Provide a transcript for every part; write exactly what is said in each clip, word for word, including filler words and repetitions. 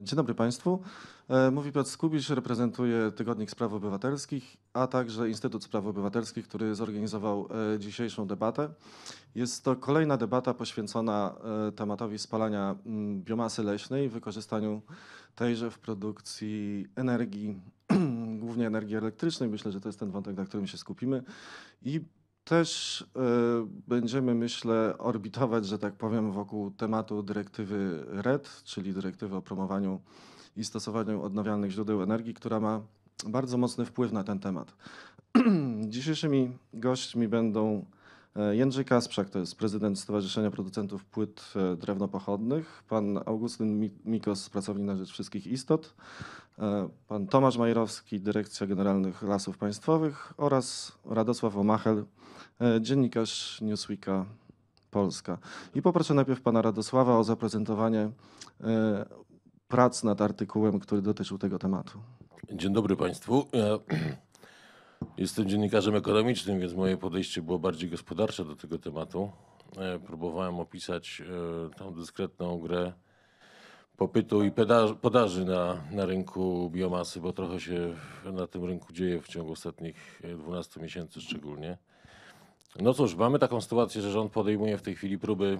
Dzień dobry Państwu. E, Mówi Piotr Skubisz, reprezentuję Tygodnik Spraw Obywatelskich, a także Instytut Spraw Obywatelskich, który zorganizował e, dzisiejszą debatę. Jest to kolejna debata poświęcona e, tematowi spalania mm, biomasy leśnej, wykorzystaniu tejże w produkcji energii, głównie energii elektrycznej. Myślę, że to jest ten wątek, na którym się skupimy. I też e, będziemy, myślę, orbitować, że tak powiem, wokół tematu dyrektywy R E D, czyli dyrektywy o promowaniu i stosowaniu odnawialnych źródeł energii, która ma bardzo mocny wpływ na ten temat. Dzisiejszymi gośćmi będą e, Jędrzej Kasprzak, to jest prezydent Stowarzyszenia Producentów Płyt e, Drewnopochodnych, pan Augustyn Mi- Mikos, pracownik na rzecz wszystkich istot, e, pan Tomasz Majrowski, Dyrekcja Generalnych Lasów Państwowych oraz Radosław Omachel, e, dziennikarz Newsweeka Polska. I poproszę najpierw pana Radosława o zaprezentowanie e, prac nad artykułem, który dotyczył tego tematu. Dzień dobry Państwu. Ja jestem dziennikarzem ekonomicznym, więc moje podejście było bardziej gospodarcze do tego tematu. E, Próbowałem opisać e, tą dyskretną grę popytu i pedaż- podaży na, na rynku biomasy, bo trochę się na tym rynku dzieje w ciągu ostatnich e, dwunastu miesięcy szczególnie. No cóż, mamy taką sytuację, że rząd podejmuje w tej chwili próby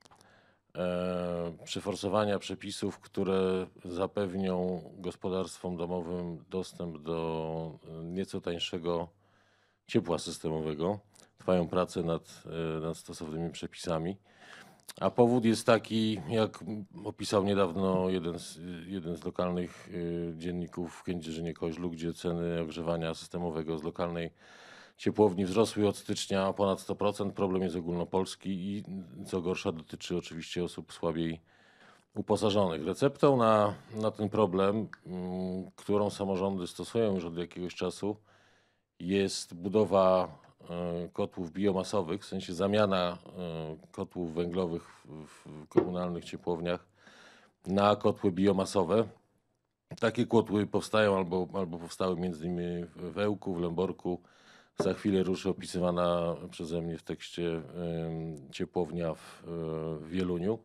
e, przeforsowania przepisów, które zapewnią gospodarstwom domowym dostęp do e, nieco tańszego ciepła systemowego. Trwają prace nad, e, nad stosownymi przepisami. A powód jest taki, jak opisał niedawno jeden z, jeden z lokalnych e, dzienników w Kędzierzynie-Koźlu, gdzie ceny ogrzewania systemowego z lokalnej ciepłowni wzrosły od stycznia o ponad sto procent. Problem jest ogólnopolski i co gorsza dotyczy oczywiście osób słabiej uposażonych. Receptą na, na ten problem, mm, którą samorządy stosują już od jakiegoś czasu, jest budowa e, kotłów biomasowych, w sensie zamiana e, kotłów węglowych w, w komunalnych ciepłowniach na kotły biomasowe. Takie kotły powstają albo, albo powstały między innymi w Ełku, w Lęborku. Za chwilę ruszy opisywana przeze mnie w tekście em, ciepłownia w, e, w Wieluniu,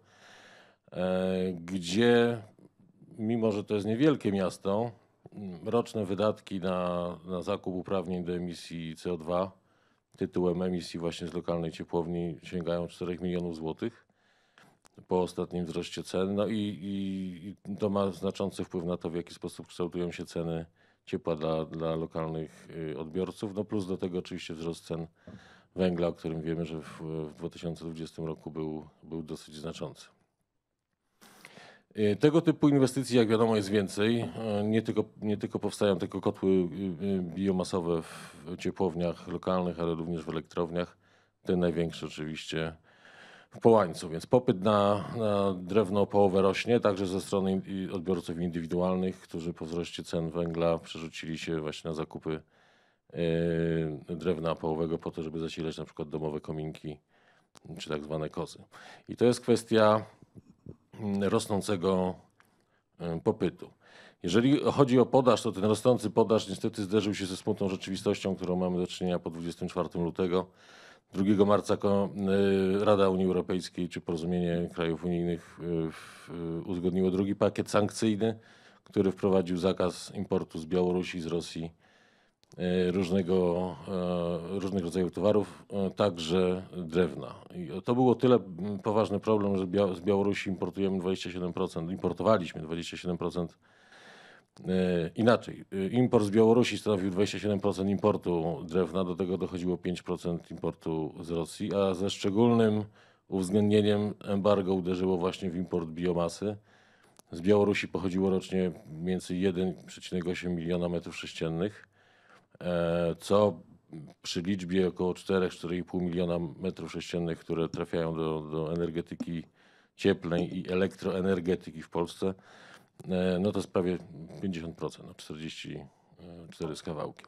e, gdzie mimo, że to jest niewielkie miasto, m, roczne wydatki na, na zakup uprawnień do emisji C O dwa tytułem emisji właśnie z lokalnej ciepłowni sięgają czterech milionów złotych po ostatnim wzroście cen. No i, i, i to ma znaczący wpływ na to, w jaki sposób kształtują się ceny ciepła dla, dla lokalnych y, odbiorców. No plus do tego oczywiście wzrost cen węgla, o którym wiemy, że w, w dwa tysiące dwudziestym roku był, był dosyć znaczący. Y, Tego typu inwestycji, jak wiadomo, jest więcej. Y, Nie tylko, nie tylko powstają tylko kotły y, y, biomasowe w ciepłowniach lokalnych, ale również w elektrowniach. Ten największy oczywiście w Połańcu, więc popyt na, na drewno opałowe rośnie, także ze strony i- odbiorców indywidualnych, którzy po wzroście cen węgla przerzucili się właśnie na zakupy yy, drewna opałowego po to, żeby zasilać na przykład domowe kominki czy tak zwane kozy. I to jest kwestia mm, rosnącego yy, popytu. Jeżeli chodzi o podaż, to ten rosnący podaż niestety zderzył się ze smutną rzeczywistością, którą mamy do czynienia po dwudziestego czwartego lutego. drugiego marca ko- y, Rada Unii Europejskiej czy Porozumienie Krajów Unijnych y, w- y, uzgodniło drugi pakiet sankcyjny, który wprowadził zakaz importu z Białorusi, z Rosji y, różnego, e, różnych rodzajów towarów, e, także drewna. I to był o tyle mm, poważny problem, że Bia- z Białorusi importujemy dwadzieścia siedem procent, importowaliśmy dwadzieścia siedem procent. E, Inaczej, e, import z Białorusi stanowił dwadzieścia siedem procent importu drewna, do tego dochodziło pięć procent importu z Rosji, a ze szczególnym uwzględnieniem embargo uderzyło właśnie w import biomasy. Z Białorusi pochodziło rocznie mniej więcej jeden przecinek osiem miliona metrów sześciennych, e, co przy liczbie około cztery cztery i pół miliona metrów sześciennych, które trafiają do, do energetyki cieplnej i elektroenergetyki w Polsce, E, no to jest prawie pięćdziesiąt procent, no czterdzieści cztery z kawałkiem.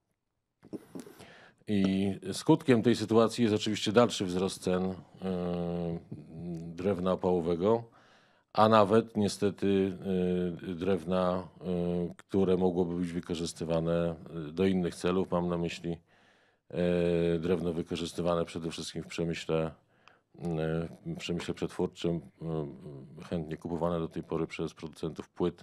I skutkiem tej sytuacji jest oczywiście dalszy wzrost cen e, drewna opałowego, a nawet niestety e, drewna, e, które mogłoby być wykorzystywane do innych celów. Mam na myśli e, drewno wykorzystywane przede wszystkim w przemyśle w przemyśle przetwórczym, chętnie kupowane do tej pory przez producentów płyt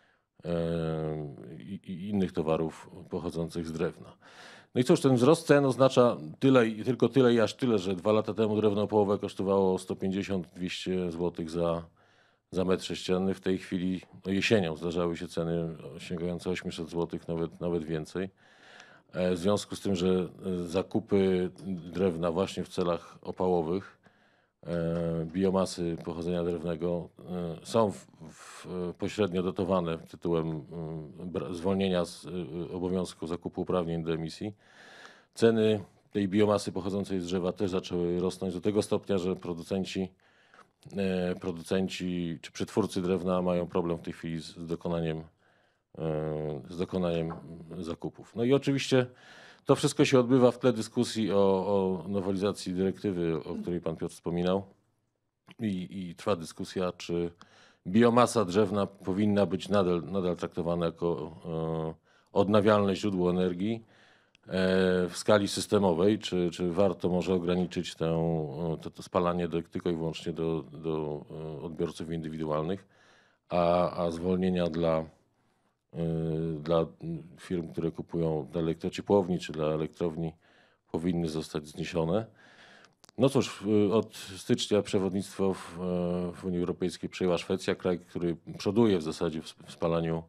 i, i innych towarów pochodzących z drewna. No i cóż, ten wzrost cen oznacza tyle i tylko tyle i aż tyle, że dwa lata temu drewno opołowe kosztowało sto pięćdziesiąt do dwustu złotych za, za metr sześcienny. W tej chwili no jesienią zdarzały się ceny sięgające osiemset złotych, nawet, nawet więcej. W związku z tym, że zakupy drewna właśnie w celach opałowych, biomasy pochodzenia drewnego są w, w, pośrednio dotowane tytułem zwolnienia z obowiązku zakupu uprawnień do emisji. Ceny tej biomasy pochodzącej z drzewa też zaczęły rosnąć do tego stopnia, że producenci, producenci czy przetwórcy drewna mają problem w tej chwili z dokonaniem, z dokonaniem zakupów. No i oczywiście to wszystko się odbywa w tle dyskusji o, o nowelizacji dyrektywy, o której pan Piotr wspominał. I, i trwa dyskusja, czy biomasa drzewna powinna być nadal, nadal traktowana jako e, odnawialne źródło energii e, w skali systemowej, czy, czy warto może ograniczyć tę, to, to spalanie do, tylko i wyłącznie do, do odbiorców indywidualnych, a, a zwolnienia dla dla firm, które kupują dla elektrociepłowni czy dla elektrowni powinny zostać zniesione. No cóż, od stycznia przewodnictwo w, w Unii Europejskiej przejęła Szwecja, kraj, który przoduje w zasadzie w spalaniu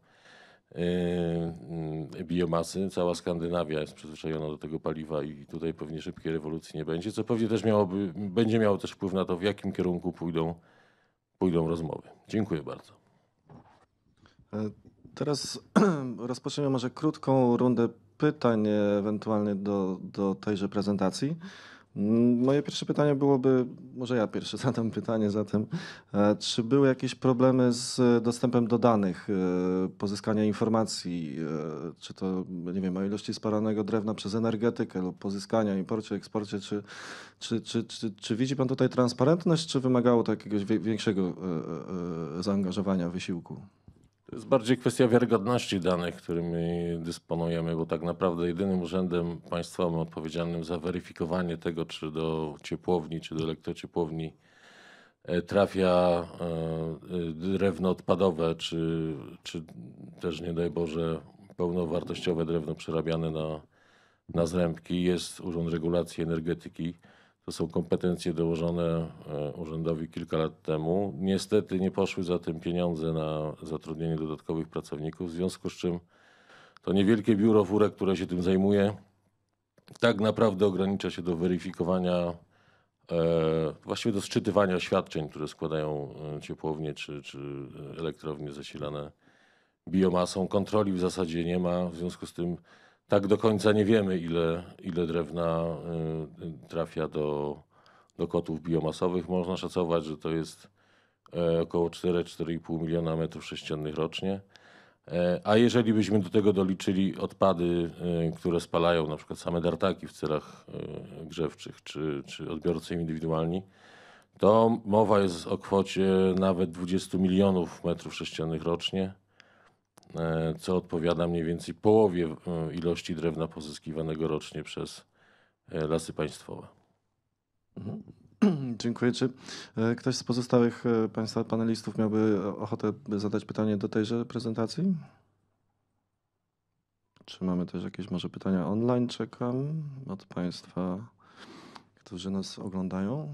yy, biomasy. Cała Skandynawia jest przyzwyczajona do tego paliwa i tutaj pewnie szybkiej rewolucji nie będzie, co pewnie też miałoby, będzie miało też wpływ na to, w jakim kierunku pójdą, pójdą rozmowy. Dziękuję bardzo. Teraz rozpoczniemy może krótką rundę pytań ewentualnie do, do tejże prezentacji. Moje pierwsze pytanie byłoby, może ja pierwszy zadam pytanie zatem, czy były jakieś problemy z dostępem do danych, pozyskania informacji, czy to, nie wiem, o ilości spalanego drewna przez energetykę lub pozyskania, imporcie, eksporcie, czy, czy, czy, czy, czy widzi pan tutaj transparentność, czy wymagało to jakiegoś większego zaangażowania, wysiłku? To jest bardziej kwestia wiarygodności danych, którymi dysponujemy, bo tak naprawdę jedynym urzędem państwowym odpowiedzialnym za weryfikowanie tego, czy do ciepłowni, czy do elektrociepłowni trafia drewno odpadowe, czy, czy też, nie daj Boże, pełnowartościowe drewno przerabiane na, na zrębki, jest Urząd Regulacji Energetyki. To są kompetencje dołożone urzędowi kilka lat temu. Niestety nie poszły za tym pieniądze na zatrudnienie dodatkowych pracowników, w związku z czym to niewielkie biuro W U R E, które się tym zajmuje, tak naprawdę ogranicza się do weryfikowania, właściwie do sczytywania oświadczeń, które składają ciepłownie czy, czy elektrownie zasilane biomasą. Kontroli w zasadzie nie ma, w związku z tym tak do końca nie wiemy, ile, ile drewna trafia do, do kotłów biomasowych. Można szacować, że to jest około cztery do czterech i pół miliona metrów sześciennych rocznie. A jeżeli byśmy do tego doliczyli odpady, które spalają na przykład same dartaki w celach grzewczych czy, czy odbiorcy indywidualni, to mowa jest o kwocie nawet dwudziestu milionów metrów sześciennych rocznie, co odpowiada mniej więcej połowie ilości drewna pozyskiwanego rocznie przez Lasy Państwowe. Mhm. Dziękuję. Czy ktoś z pozostałych państwa panelistów miałby ochotę zadać pytanie do tejże prezentacji? Czy mamy też jakieś może pytania online? Czekam od państwa, którzy nas oglądają.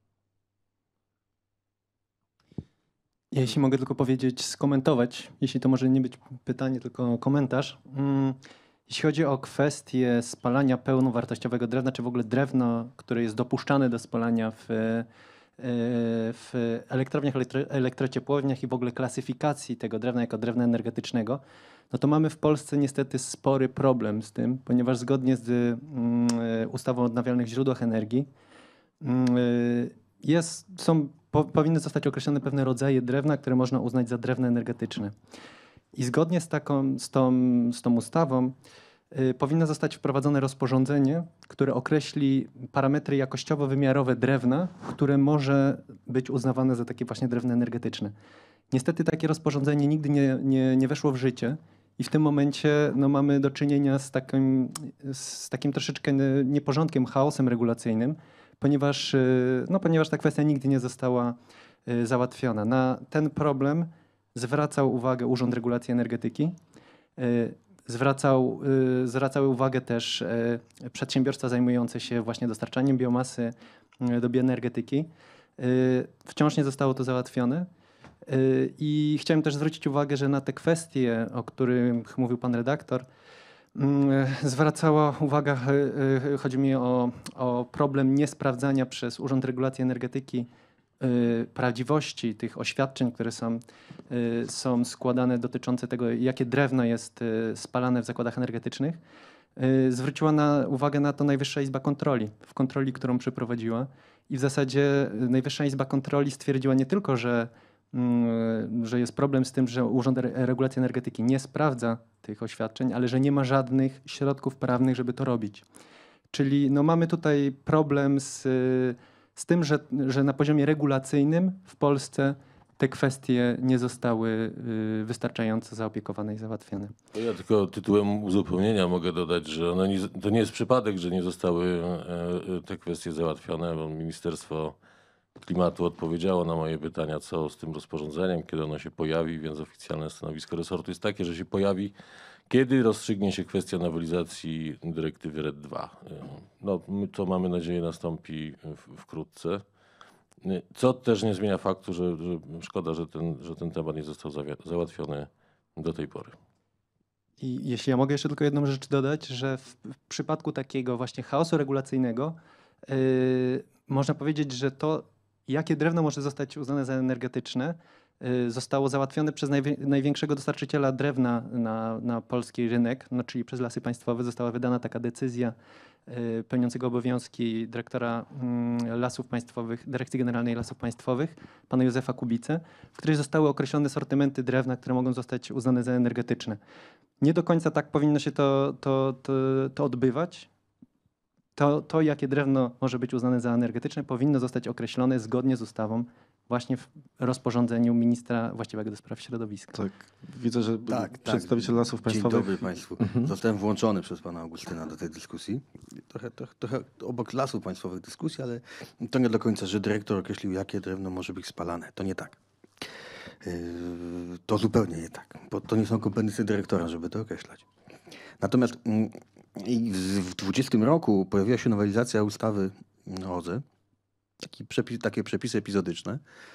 Jeśli mogę tylko powiedzieć, skomentować, jeśli to może nie być pytanie, tylko komentarz. Jeśli chodzi o kwestię spalania pełnowartościowego drewna, czy w ogóle drewno, które jest dopuszczane do spalania w, w elektrowniach, elektro, elektrociepłowniach i w ogóle klasyfikacji tego drewna jako drewna energetycznego, no to mamy w Polsce niestety spory problem z tym, ponieważ zgodnie z ustawą o odnawialnych źródłach energii jest, są Po, powinny zostać określone pewne rodzaje drewna, które można uznać za drewno energetyczne. I zgodnie z, taką, z, tą, z tą ustawą y, powinno zostać wprowadzone rozporządzenie, które określi parametry jakościowo-wymiarowe drewna, które może być uznawane za takie właśnie drewno energetyczne. Niestety takie rozporządzenie nigdy nie, nie, nie weszło w życie i w tym momencie no, mamy do czynienia z takim, z takim troszeczkę nieporządkiem, chaosem regulacyjnym, ponieważ, y, no, ponieważ ta kwestia nigdy nie została y, załatwiona. Na ten problem zwracał uwagę Urząd Regulacji Energetyki. Y, Zwracał, y, zwracały uwagę też y, przedsiębiorstwa zajmujące się właśnie dostarczaniem biomasy y, do bioenergetyki. Y, Wciąż nie zostało to załatwione. Y, I chciałem też zwrócić uwagę, że na te kwestie, o których mówił pan redaktor, y, zwracała uwagę, y, y, chodzi mi o, o problem niesprawdzania przez Urząd Regulacji Energetyki y, prawdziwości tych oświadczeń, które są, y, są składane dotyczące tego, jakie drewno jest y, spalane w zakładach energetycznych. Y, Zwróciła na, uwagę na to Najwyższa Izba Kontroli, w kontroli, którą przeprowadziła. I w zasadzie y, Najwyższa Izba Kontroli stwierdziła nie tylko, że, y, że jest problem z tym, że Urząd Re- Regulacji Energetyki nie sprawdza tych oświadczeń, ale że nie ma żadnych środków prawnych, żeby to robić. Czyli no, mamy tutaj problem z, y, z tym, że, że na poziomie regulacyjnym w Polsce te kwestie nie zostały y, wystarczająco zaopiekowane i załatwione. To ja tylko tytułem uzupełnienia mogę dodać, że one nie, to nie jest przypadek, że nie zostały e, e, te kwestie załatwione, bo Ministerstwo Klimatu odpowiedziało na moje pytania, co z tym rozporządzeniem, kiedy ono się pojawi, więc oficjalne stanowisko resortu jest takie, że się pojawi, kiedy rozstrzygnie się kwestia nowelizacji dyrektywy R E D dwa. E, No, my- to mamy nadzieję nastąpi w, wkrótce. E, Co też nie zmienia faktu, że, że szkoda, że ten, że ten temat nie został zawia- załatwiony do tej pory. I jeśli ja mogę jeszcze tylko jedną rzecz dodać, że w, w przypadku takiego właśnie chaosu regulacyjnego yy, można powiedzieć, że to, jakie drewno może zostać uznane za energetyczne, yy, zostało załatwione przez najwie, największego dostarczyciela drewna na, na polski rynek, no, czyli przez Lasy Państwowe. Została wydana taka decyzja yy, pełniącego obowiązki dyrektora yy, Lasów Państwowych, Dyrekcji Generalnej Lasów Państwowych, pana Józefa Kubice, w której zostały określone sortymenty drewna, które mogą zostać uznane za energetyczne. Nie do końca tak powinno się to, to, to, to odbywać. To, to, jakie drewno może być uznane za energetyczne, powinno zostać określone zgodnie z ustawą właśnie w rozporządzeniu ministra właściwego do spraw środowiska. Tak, widzę, że Tak, przedstawiciel tak. Lasów Państwowych... Dzień dobry Państwu. Zostałem włączony przez pana Augustyna do tej dyskusji. Trochę, trochę, trochę obok Lasów Państwowych dyskusji, ale to nie do końca, że dyrektor określił, jakie drewno może być spalane. To nie tak. Yy, To zupełnie nie tak, bo to nie są kompetencje dyrektora, żeby to określać. Natomiast mm, i w w dwudziestym roku pojawiła się nowelizacja ustawy o O Z E, taki przepis, takie przepisy epizodyczne,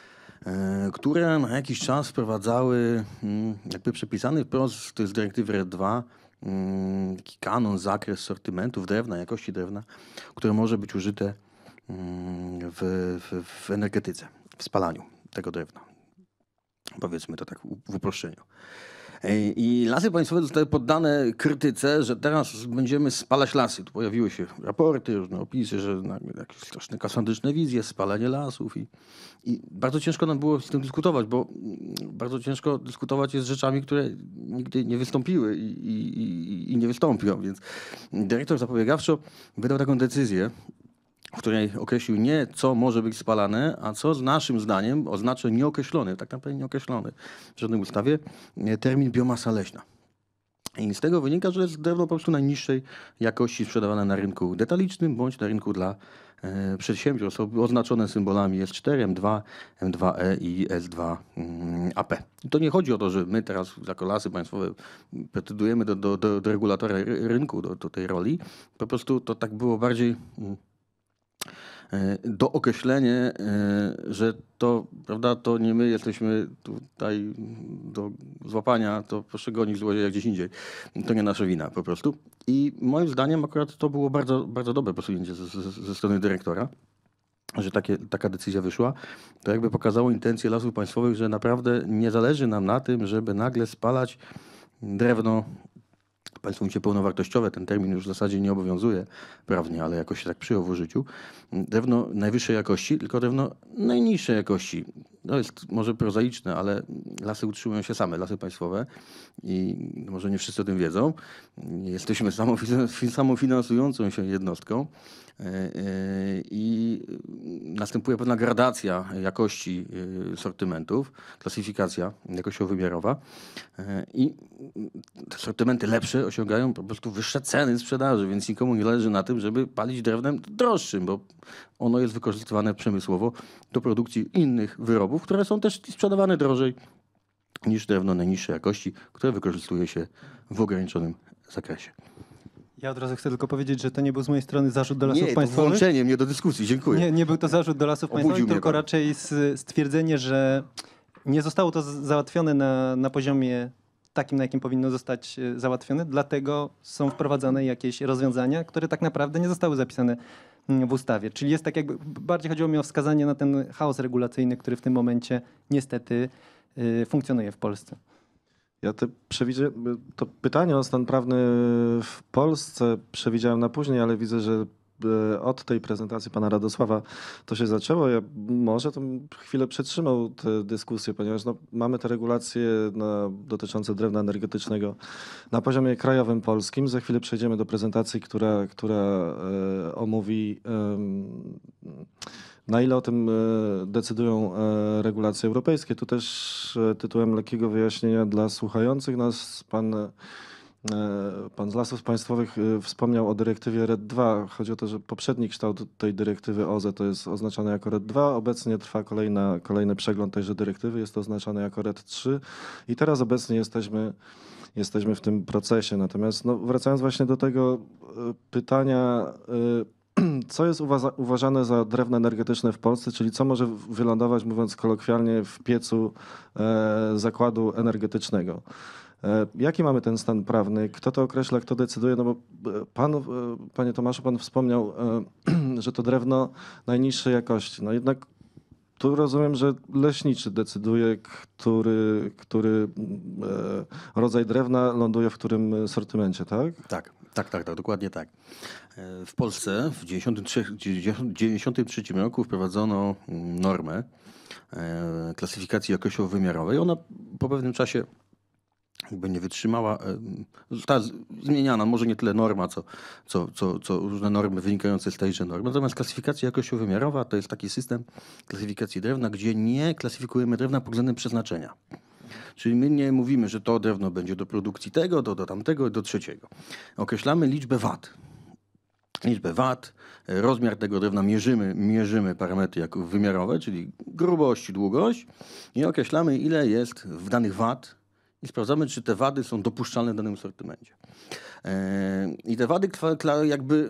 e, które na jakiś czas wprowadzały mm, jakby przepisany wprost z dyrektywy R E D dwa mm, taki kanon, zakres sortymentów drewna, jakości drewna, które może być użyte mm, w, w, w energetyce, w spalaniu tego drewna. Powiedzmy to tak u- w uproszczeniu. Ej, I Lasy Państwowe zostały poddane krytyce, że teraz będziemy spalać lasy. Tu pojawiły się raporty, różne opisy, że na- jakieś straszne kasandryczne wizje, spalanie lasów. I, I bardzo ciężko nam było z tym dyskutować, bo mm, bardzo ciężko dyskutować jest z rzeczami, które nigdy nie wystąpiły i, i, i- i nie wystąpią. Więc dyrektor zapobiegawczo wydał taką decyzję, w której określił nie, co może być spalane, a co z naszym zdaniem oznacza nieokreślony, tak naprawdę nieokreślony w żadnej ustawie, e, termin biomasa leśna. I z tego wynika, że jest drewno po prostu najniższej jakości sprzedawane na rynku detalicznym bądź na rynku dla e, przedsiębiorstw oznaczone symbolami S cztery, M dwa, M dwa E i S dwa mm, A P. I to nie chodzi o to, że my teraz jako Lasy Państwowe pretendujemy do, do, do, do regulatora ry- rynku, do, do tej roli. Po prostu to tak było bardziej... Mm, dookreślenie, że to, prawda, to nie my jesteśmy tutaj do złapania, to proszę gonić złodzieja gdzieś indziej. To nie nasza wina po prostu. I moim zdaniem akurat to było bardzo, bardzo dobre posunięcie ze, ze, ze strony dyrektora, że takie, taka decyzja wyszła. To jakby pokazało intencje Lasów Państwowych, że naprawdę nie zależy nam na tym, żeby nagle spalać drewno. Państwo mówicie pełnowartościowe, ten termin już w zasadzie nie obowiązuje prawnie, ale jakoś się tak przyjął w użyciu. Drewno najwyższej jakości, tylko drewno najniższej jakości. no jest może prozaiczne, ale lasy utrzymują się same, lasy państwowe i może nie wszyscy o tym wiedzą. Jesteśmy samofi- samofinansującą się jednostką i następuje pewna gradacja jakości sortymentów, klasyfikacja jakościowo-wymiarowa i te sortymenty lepsze osiągają po prostu wyższe ceny sprzedaży, więc nikomu nie zależy na tym, żeby palić drewnem droższym, bo ono jest wykorzystywane przemysłowo do produkcji innych wyrobów, które są też sprzedawane drożej niż drewno najniższej jakości, które wykorzystuje się w ograniczonym zakresie. Ja od razu chcę tylko powiedzieć, że to nie był z mojej strony zarzut do Lasów Nie, to Państwowych. włączenie mnie do dyskusji, dziękuję. Nie, nie był to zarzut do Lasów Obudził Państwowych, mnie tylko pan. raczej s- stwierdzenie, że nie zostało to z- załatwione na, na poziomie takim, na jakim powinno zostać e, załatwione, dlatego są wprowadzane jakieś rozwiązania, które tak naprawdę nie zostały zapisane mm, w ustawie. Czyli jest tak jakby, bardziej chodziło mi o wskazanie na ten chaos regulacyjny, który w tym momencie niestety y, funkcjonuje w Polsce. Ja te przewidzia... to pytanie o stan prawny w Polsce przewidziałem na później, ale widzę, że e, od tej prezentacji pana Radosława to się zaczęło. Ja może to bym chwilę przetrzymał tę dyskusję, ponieważ no, mamy te regulacje na, dotyczące drewna energetycznego na poziomie krajowym polskim. Za chwilę przejdziemy do prezentacji, która, która e, omówi em, na ile o tym e, decydują e, regulacje europejskie. Tu też e, tytułem lekkiego wyjaśnienia dla słuchających nas pan, e, pan z Lasów Państwowych e, wspomniał o dyrektywie R E D dwa. Chodzi o to, że poprzedni kształt tej dyrektywy O Z E to jest oznaczane jako R E D dwa. Obecnie trwa kolejna, kolejny przegląd tejże dyrektywy. Jest to oznaczane jako R E D trzy. I teraz obecnie jesteśmy, jesteśmy w tym procesie. Natomiast no, wracając właśnie do tego e, pytania, e, co jest uważa- uważane za drewno energetyczne w Polsce, czyli co może wylądować, mówiąc kolokwialnie, w piecu e, zakładu energetycznego. E, jaki mamy ten stan prawny? Kto to określa, kto decyduje? No bo e, pan, e, panie Tomaszu, pan wspomniał, e, że to drewno najniższej jakości. No jednak tu rozumiem, że leśniczy decyduje, który, który e, rodzaj drewna ląduje w którym sortymencie, tak? Tak, tak, tak, tak, dokładnie tak. W Polsce w dziewięćdziesiątym trzecim roku wprowadzono normę e, klasyfikacji jakościowo-wymiarowej. Ona po pewnym czasie jakby nie wytrzymała, e, została z- zmieniana, może nie tyle norma, co, co, co, co różne normy wynikające z tejże normy. Natomiast klasyfikacja jakościowo-wymiarowa to jest taki system klasyfikacji drewna, gdzie nie klasyfikujemy drewna pod względem przeznaczenia. Czyli my nie mówimy, że to drewno będzie do produkcji tego, do, do tamtego, do trzeciego. Określamy liczbę wat. Liczbę wat, rozmiar tego drewna mierzymy, mierzymy parametry jako wymiarowe, czyli grubość, długość i określamy, ile jest w danych wat i sprawdzamy, czy te wady są dopuszczalne w danym sortymencie. E, I te wady kwa- kla- jakby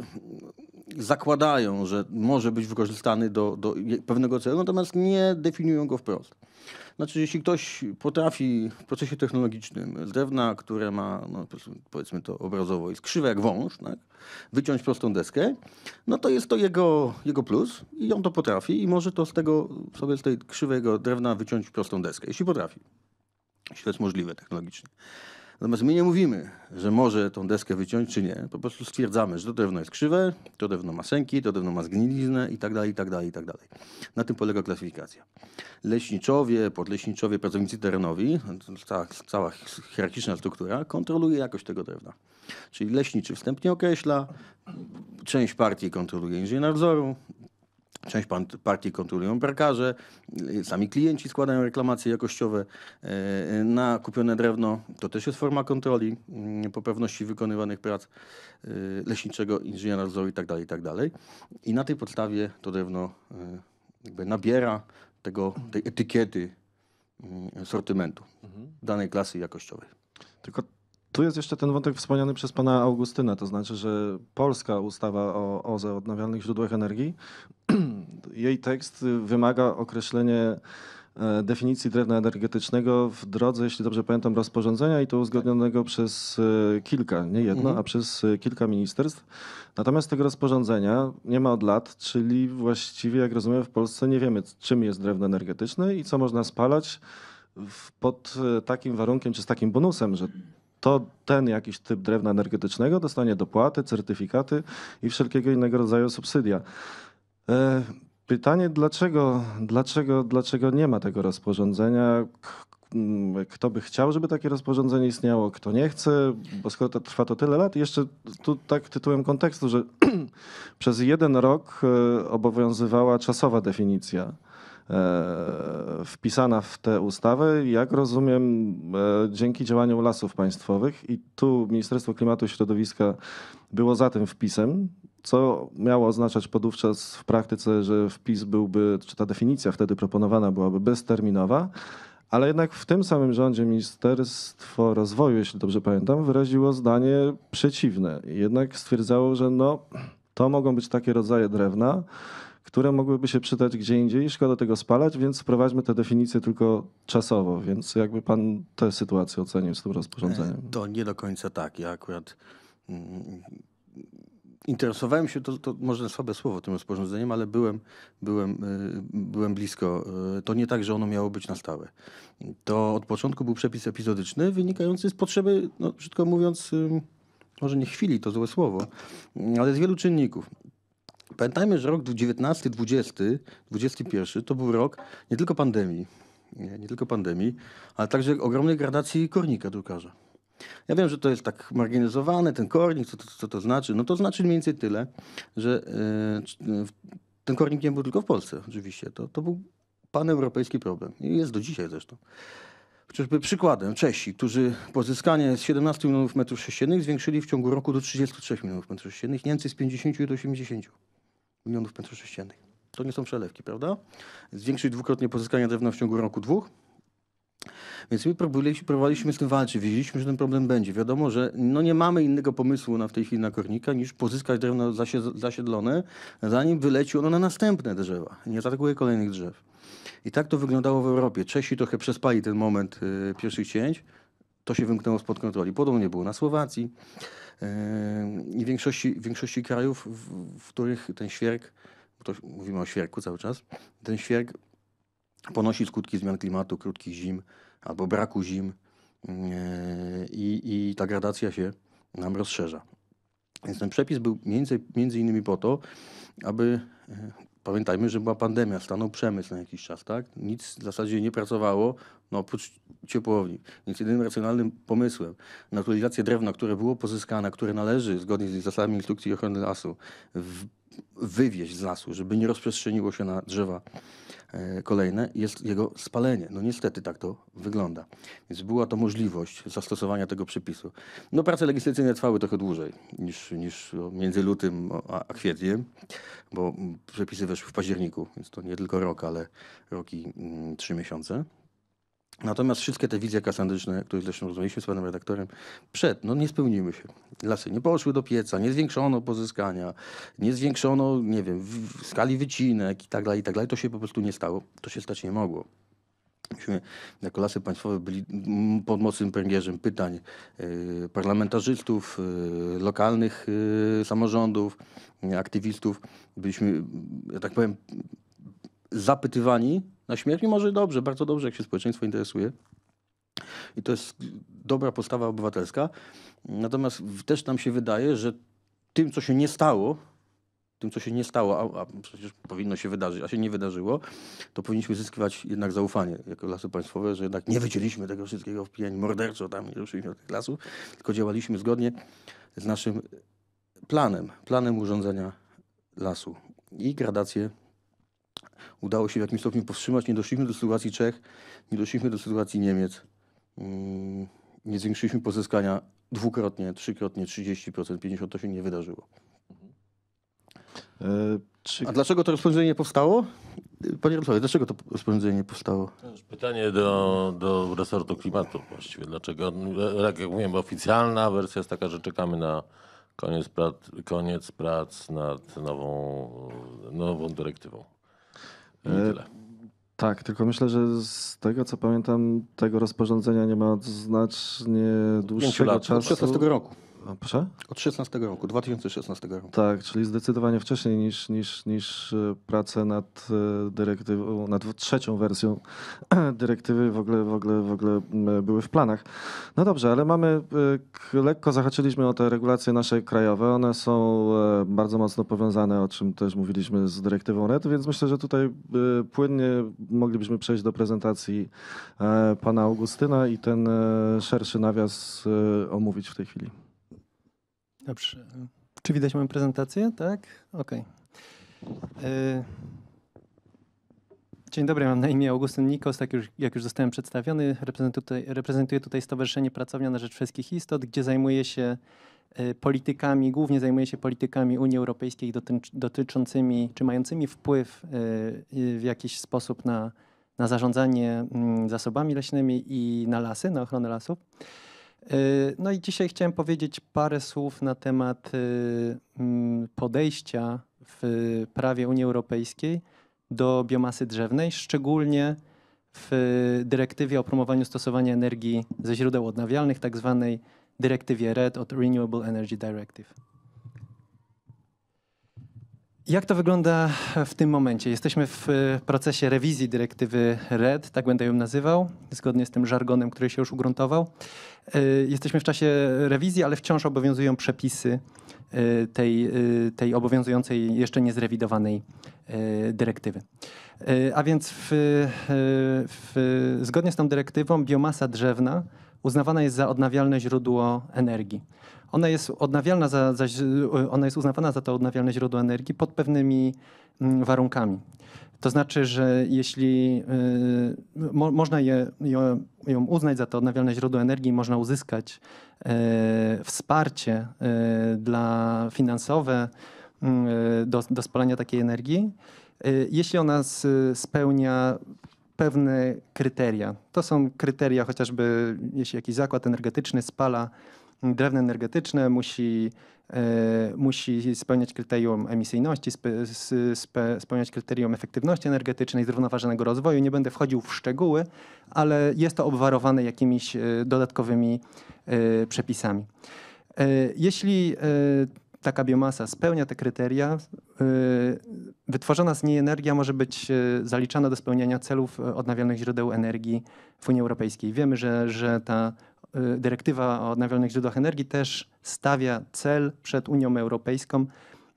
zakładają, że może być wykorzystany do, do je- pewnego celu, natomiast nie definiują go wprost. Znaczy, jeśli ktoś potrafi w procesie technologicznym z drewna, które ma, no, powiedzmy to obrazowo, jest krzywe jak wąż, tak, wyciąć prostą deskę, no to jest to jego, jego plus i on to potrafi i może to z tego sobie z tej krzywego drewna wyciąć prostą deskę, jeśli potrafi. Jeśli to jest możliwe technologicznie. Natomiast my nie mówimy, że może tą deskę wyciąć, czy nie. Po prostu stwierdzamy, że to drewno jest krzywe, to drewno ma sęki, to drewno ma zgniliznę i tak dalej, i tak dalej, i tak dalej. Na tym polega klasyfikacja. Leśniczowie, podleśniczowie, pracownicy terenowi, cała, cała hierarchiczna struktura kontroluje jakość tego drewna. Czyli leśniczy wstępnie określa, część partii kontroluje inżynier nadzoru, część pan- partii kontrolują brakarze, sami klienci składają reklamacje jakościowe e, na kupione drewno. To też jest forma kontroli mm, poprawności wykonywanych prac e, leśniczego, inżyniera nadzoru i tak dalej, i tak dalej. I na tej podstawie to drewno e, jakby nabiera tego, tej etykiety mm, sortymentu danej klasy jakościowej. Tylko tu jest jeszcze ten wątek wspomniany przez pana Augustyna, to znaczy, że polska ustawa o O Z E, odnawialnych źródłach energii, jej tekst wymaga określenia e, definicji drewna energetycznego w drodze, jeśli dobrze pamiętam, rozporządzenia i to uzgodnionego przez e, kilka, nie jedno, Mhm. a przez e, kilka ministerstw. Natomiast tego rozporządzenia nie ma od lat, czyli właściwie, jak rozumiem, w Polsce nie wiemy, czym jest drewno energetyczne i co można spalać w, pod e, takim warunkiem, czy z takim bonusem, że to ten jakiś typ drewna energetycznego dostanie dopłaty, certyfikaty i wszelkiego innego rodzaju subsydia. E, Pytanie, dlaczego, dlaczego, dlaczego nie ma tego rozporządzenia? K- m, Kto by chciał, żeby takie rozporządzenie istniało, kto nie chce, bo skoro to trwa to tyle lat, jeszcze tu tak tytułem kontekstu, że przez jeden rok e, obowiązywała czasowa definicja e, wpisana w tę ustawę, jak rozumiem, e, dzięki działaniom Lasów Państwowych i tu Ministerstwo Klimatu i Środowiska było za tym wpisem, co miało oznaczać podówczas w praktyce, że wpis byłby, czy ta definicja wtedy proponowana byłaby bezterminowa, ale jednak w tym samym rządzie Ministerstwo Rozwoju, jeśli dobrze pamiętam, wyraziło zdanie przeciwne. Jednak stwierdzało, że no, to mogą być takie rodzaje drewna, które mogłyby się przydać gdzie indziej, szkoda tego spalać, więc wprowadźmy tę definicję tylko czasowo. Więc jakby pan tę sytuację ocenił z tym rozporządzeniem? To nie do końca tak. Ja akurat mm, interesowałem się, to, to może słabe słowo, tym rozporządzeniem, ale byłem, byłem, y, byłem blisko. Y, To nie tak, że ono miało być na stałe. To od początku był przepis epizodyczny, wynikający z potrzeby, no, brzydko mówiąc, y, może nie chwili, to złe słowo, y, ale z wielu czynników. Pamiętajmy, że rok dziewiętnasty, dwudziesty, dwudziesty pierwszy to był rok nie tylko pandemii, nie, nie tylko pandemii, ale także ogromnej gradacji kornika drukarza. Ja wiem, że to jest tak marginalizowane, ten kornik, co to, co to znaczy? No to znaczy mniej więcej tyle, że yy, ten kornik nie był tylko w Polsce oczywiście. To, to był paneuropejski problem i jest do dzisiaj zresztą. Chociażby przykładem Czesi, którzy pozyskanie z siedemnastu milionów metrów sześciennych zwiększyli w ciągu roku do trzydziestu trzech milionów metrów sześciennych, Niemcy z pięćdziesięciu do osiemdziesięciu milionów metrów sześciennych. To nie są przelewki, prawda? Zwiększyli dwukrotnie pozyskanie drewna w ciągu roku dwóch. Więc my próbowaliśmy, próbowaliśmy z tym walczyć, wiedzieliśmy, że ten problem będzie. Wiadomo, że no nie mamy innego pomysłu na w tej chwili na kornika, niż pozyskać drewno zasie- zasiedlone, zanim wyleci ono na następne drzewa. Nie zaatakuje kolejnych drzew. I tak to wyglądało w Europie. Czesi trochę przespali ten moment y, pierwszych cięć. To się wymknęło spod kontroli. Podobnie było na Słowacji yy, i w większości, w większości krajów, w, w których ten świerk, to mówimy o świerku cały czas, ten świerk ponosi skutki zmian klimatu, krótkich zim albo braku zim yy, i, i ta gradacja się nam rozszerza. Więc ten przepis był między, między innymi po to, aby, yy, pamiętajmy, że była pandemia, stanął przemysł na jakiś czas, tak? Nic w zasadzie nie pracowało, no oprócz ciepłowni. Więc jedynym racjonalnym pomysłem na utylizację drewna, które było pozyskane, które należy zgodnie z zasadami instrukcji ochrony lasu w, wywieźć z lasu, żeby nie rozprzestrzeniło się na drzewa e, kolejne, jest jego spalenie. No niestety tak to wygląda. Więc była to możliwość zastosowania tego przepisu. No prace legislacyjne trwały trochę dłużej niż, niż między lutym a, a kwietniem, bo przepisy weszły w październiku, więc to nie tylko rok, ale rok i mm, trzy miesiące. Natomiast wszystkie te wizje kasandryczne, które zresztą rozmawialiśmy z panem redaktorem, przed, no nie spełniły się. Lasy nie poszły do pieca, nie zwiększono pozyskania, nie zwiększono, nie wiem, w, w skali wycinek i tak dalej, i tak dalej. To się po prostu nie stało. To się stać nie mogło. Myśmy jako Lasy Państwowe byli pod mocnym pręgierzem pytań y, parlamentarzystów, y, lokalnych y, samorządów, y, aktywistów. Byliśmy, ja tak powiem, zapytywani na śmierć i może dobrze, bardzo dobrze, jak się społeczeństwo interesuje. I to jest dobra postawa obywatelska. Natomiast też nam się wydaje, że tym, co się nie stało, tym, co się nie stało, a, a przecież powinno się wydarzyć, a się nie wydarzyło, to powinniśmy zyskiwać jednak zaufanie jako Lasy Państwowe, że jednak nie wycięliśmy tego wszystkiego w pijań morderczo, tam nie ruszyliśmy od tych lasów, tylko działaliśmy zgodnie z naszym planem, planem urządzenia lasu i gradację udało się w jakimś stopniu powstrzymać. Nie doszliśmy do sytuacji Czech, nie doszliśmy do sytuacji Niemiec. Mm, Nie zwiększyliśmy pozyskania dwukrotnie, trzykrotnie, trzydzieści procent, pięćdziesiąt procent. To się nie wydarzyło. E, czy A dlaczego to rozporządzenie nie powstało? Panie Jarosławie, dlaczego to rozporządzenie nie powstało? To już pytanie do, do resortu klimatu właściwie. Dlaczego? Jak, jak mówiłem, oficjalna wersja jest taka, że czekamy na koniec prac, koniec prac nad nową, nową dyrektywą. I E, tyle. Tak, tylko myślę, że z tego co pamiętam, tego rozporządzenia nie ma od znacznie dłuższego lat, czasu. szesnastego roku. A, proszę? Od szesnastego roku, dwa tysiące szesnastego roku. Tak, czyli zdecydowanie wcześniej niż, niż, niż e, prace nad e, dyrektywą, nad trzecią wersją dyrektywy w ogóle, w ogóle, w ogóle m, były w planach. No dobrze, ale mamy, e, k- lekko zahaczyliśmy o te regulacje nasze krajowe. One są e, bardzo mocno powiązane, o czym też mówiliśmy, z dyrektywą R E D, więc myślę, że tutaj e, płynnie moglibyśmy przejść do prezentacji e, pana Augustyna i ten e, szerszy nawias e, omówić w tej chwili. Dobrze. Czy widać moją prezentację? Tak? Okej. Y, Dzień dobry, mam na imię Augustyn Nikos, tak już, jak już zostałem przedstawiony. Reprezentuję tutaj, reprezentuję tutaj Stowarzyszenie Pracownia na Rzecz Wszystkich Istot, gdzie zajmuję się y, politykami, głównie zajmuję się politykami Unii Europejskiej dotycz, dotyczącymi, czy mającymi wpływ y, y, w jakiś sposób na, na zarządzanie y, zasobami leśnymi i na lasy, na ochronę lasów. No i dzisiaj chciałem powiedzieć parę słów na temat podejścia w prawie Unii Europejskiej do biomasy drzewnej, szczególnie w dyrektywie o promowaniu stosowania energii ze źródeł odnawialnych, tak zwanej dyrektywie R E D, od Renewable Energy Directive. Jak to wygląda w tym momencie? Jesteśmy w procesie rewizji dyrektywy R E D, tak będę ją nazywał, zgodnie z tym żargonem, który się już ugruntował. Jesteśmy w czasie rewizji, ale wciąż obowiązują przepisy tej, tej obowiązującej, jeszcze niezrewidowanej dyrektywy. A więc w, w, zgodnie z tą dyrektywą biomasa drzewna uznawana jest za odnawialne źródło energii. Ona jest odnawialna za, za, ona jest uznawana za to odnawialne źródło energii pod pewnymi warunkami. To znaczy, że jeśli y, mo, można je, ją, ją uznać za to odnawialne źródło energii, można uzyskać y, wsparcie y, dla finansowe y, do, do spalania takiej energii, y, jeśli ona s, spełnia pewne kryteria. To są kryteria chociażby, jeśli jakiś zakład energetyczny spala drewno energetyczne, musi, e, musi spełniać kryterium emisyjności, spe, spe, spełniać kryterium efektywności energetycznej, zrównoważonego rozwoju. Nie będę wchodził w szczegóły, ale jest to obwarowane jakimiś e, dodatkowymi e, przepisami. E, jeśli e, taka biomasa spełnia te kryteria, e, wytworzona z niej energia może być e, zaliczana do spełniania celów odnawialnych źródeł energii w Unii Europejskiej. Wiemy, że, że ta dyrektywa o odnawialnych źródłach energii też stawia cel przed Unią Europejską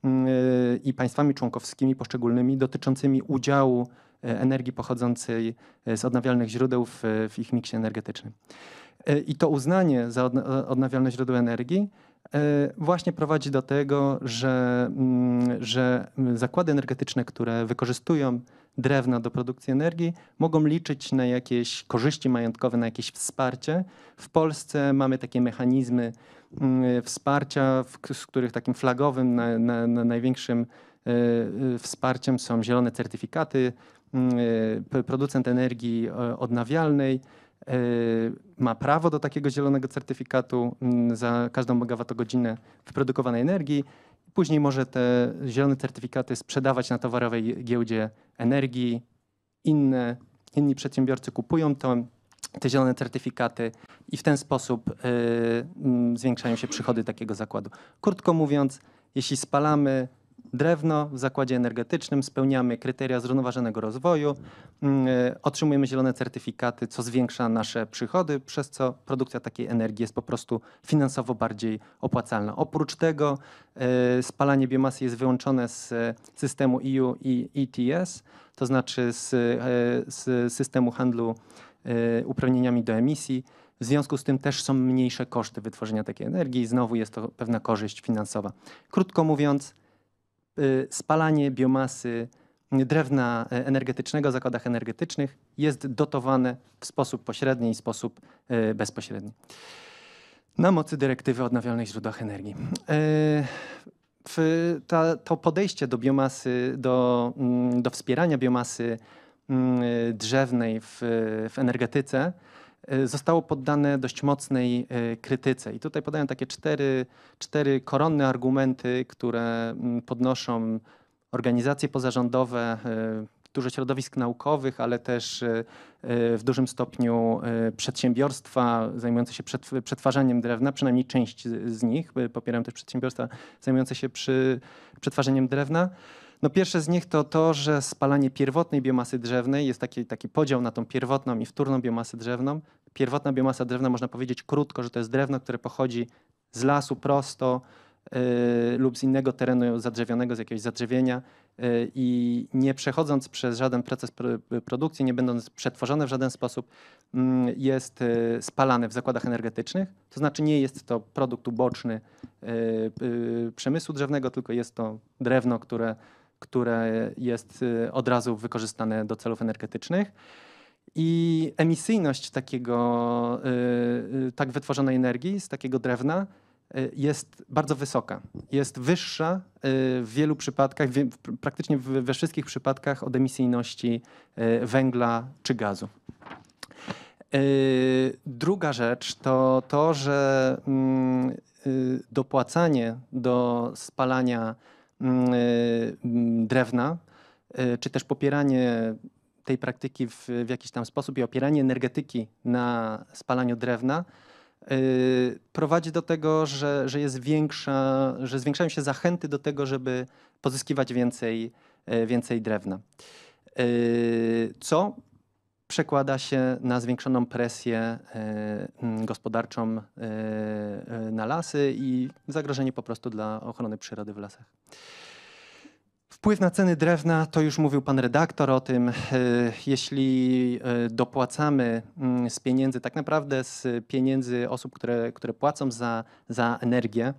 i państwami członkowskimi poszczególnymi dotyczącymi udziału energii pochodzącej z odnawialnych źródeł w, w ich miksie energetycznym. I to uznanie za odnawialne źródła energii właśnie prowadzi do tego, że, że zakłady energetyczne, które wykorzystują drewno do produkcji energii, mogą liczyć na jakieś korzyści majątkowe, na jakieś wsparcie. W Polsce mamy takie mechanizmy wsparcia, z których takim flagowym, na, na, na największym wsparciem są zielone certyfikaty. Producent energii odnawialnej ma prawo do takiego zielonego certyfikatu za każdą megawattogodzinę wyprodukowanej energii. Później może te zielone certyfikaty sprzedawać na towarowej giełdzie energii. Inne, inni przedsiębiorcy kupują to, te zielone certyfikaty i w ten sposób y, zwiększają się przychody takiego zakładu. Krótko mówiąc, jeśli spalamy drewno w zakładzie energetycznym, spełniamy kryteria zrównoważonego rozwoju, yy, otrzymujemy zielone certyfikaty, co zwiększa nasze przychody, przez co produkcja takiej energii jest po prostu finansowo bardziej opłacalna. Oprócz tego yy, spalanie biomasy jest wyłączone z systemu E U i E T S, to znaczy z, yy, z systemu handlu yy, uprawnieniami do emisji. W związku z tym też są mniejsze koszty wytworzenia takiej energii i znowu jest to pewna korzyść finansowa. Krótko mówiąc, spalanie biomasy drewna energetycznego w zakładach energetycznych jest dotowane w sposób pośredni i sposób bezpośredni na mocy dyrektywy o odnawialnych źródłach energii. W ta, to podejście do biomasy, do, do wspierania biomasy drzewnej w, w energetyce zostało poddane dość mocnej krytyce. I tutaj podaję takie cztery, cztery koronne argumenty, które podnoszą organizacje pozarządowe, dużo środowisk naukowych, ale też w dużym stopniu przedsiębiorstwa zajmujące się przetwarzaniem drewna, przynajmniej część z nich. Popieram też przedsiębiorstwa zajmujące się przy przetwarzaniem drewna. No pierwsze z nich to to, że spalanie pierwotnej biomasy drzewnej, jest taki, taki podział na tą pierwotną i wtórną biomasę drzewną. Pierwotna biomasa drzewna, można powiedzieć krótko, że to jest drewno, które pochodzi z lasu prosto yy, lub z innego terenu zadrzewionego, z jakiegoś zadrzewienia yy, i nie przechodząc przez żaden proces pr- produkcji, nie będąc przetworzone w żaden sposób, yy, jest yy, spalane w zakładach energetycznych. To znaczy nie jest to produkt uboczny yy, yy, przemysłu drzewnego, tylko jest to drewno, które które jest od razu wykorzystane do celów energetycznych. I emisyjność takiego, y, tak wytworzonej energii z takiego drewna y, jest bardzo wysoka. Jest wyższa y, w wielu przypadkach, w, praktycznie w, we wszystkich przypadkach od emisyjności y, węgla czy gazu. Y, druga rzecz to to, że y, y, dopłacanie do spalania drewna, czy też popieranie tej praktyki w, w jakiś tam sposób i opieranie energetyki na spalaniu drewna prowadzi do tego, że, że jest większa, że zwiększają się zachęty do tego, żeby pozyskiwać więcej, więcej drewna. Co przekłada się na zwiększoną presję gospodarczą na lasy i zagrożenie po prostu dla ochrony przyrody w lasach. Wpływ na ceny drewna, to już mówił pan redaktor o tym. Jeśli dopłacamy z pieniędzy, tak naprawdę z pieniędzy osób, które, które płacą za, za energię,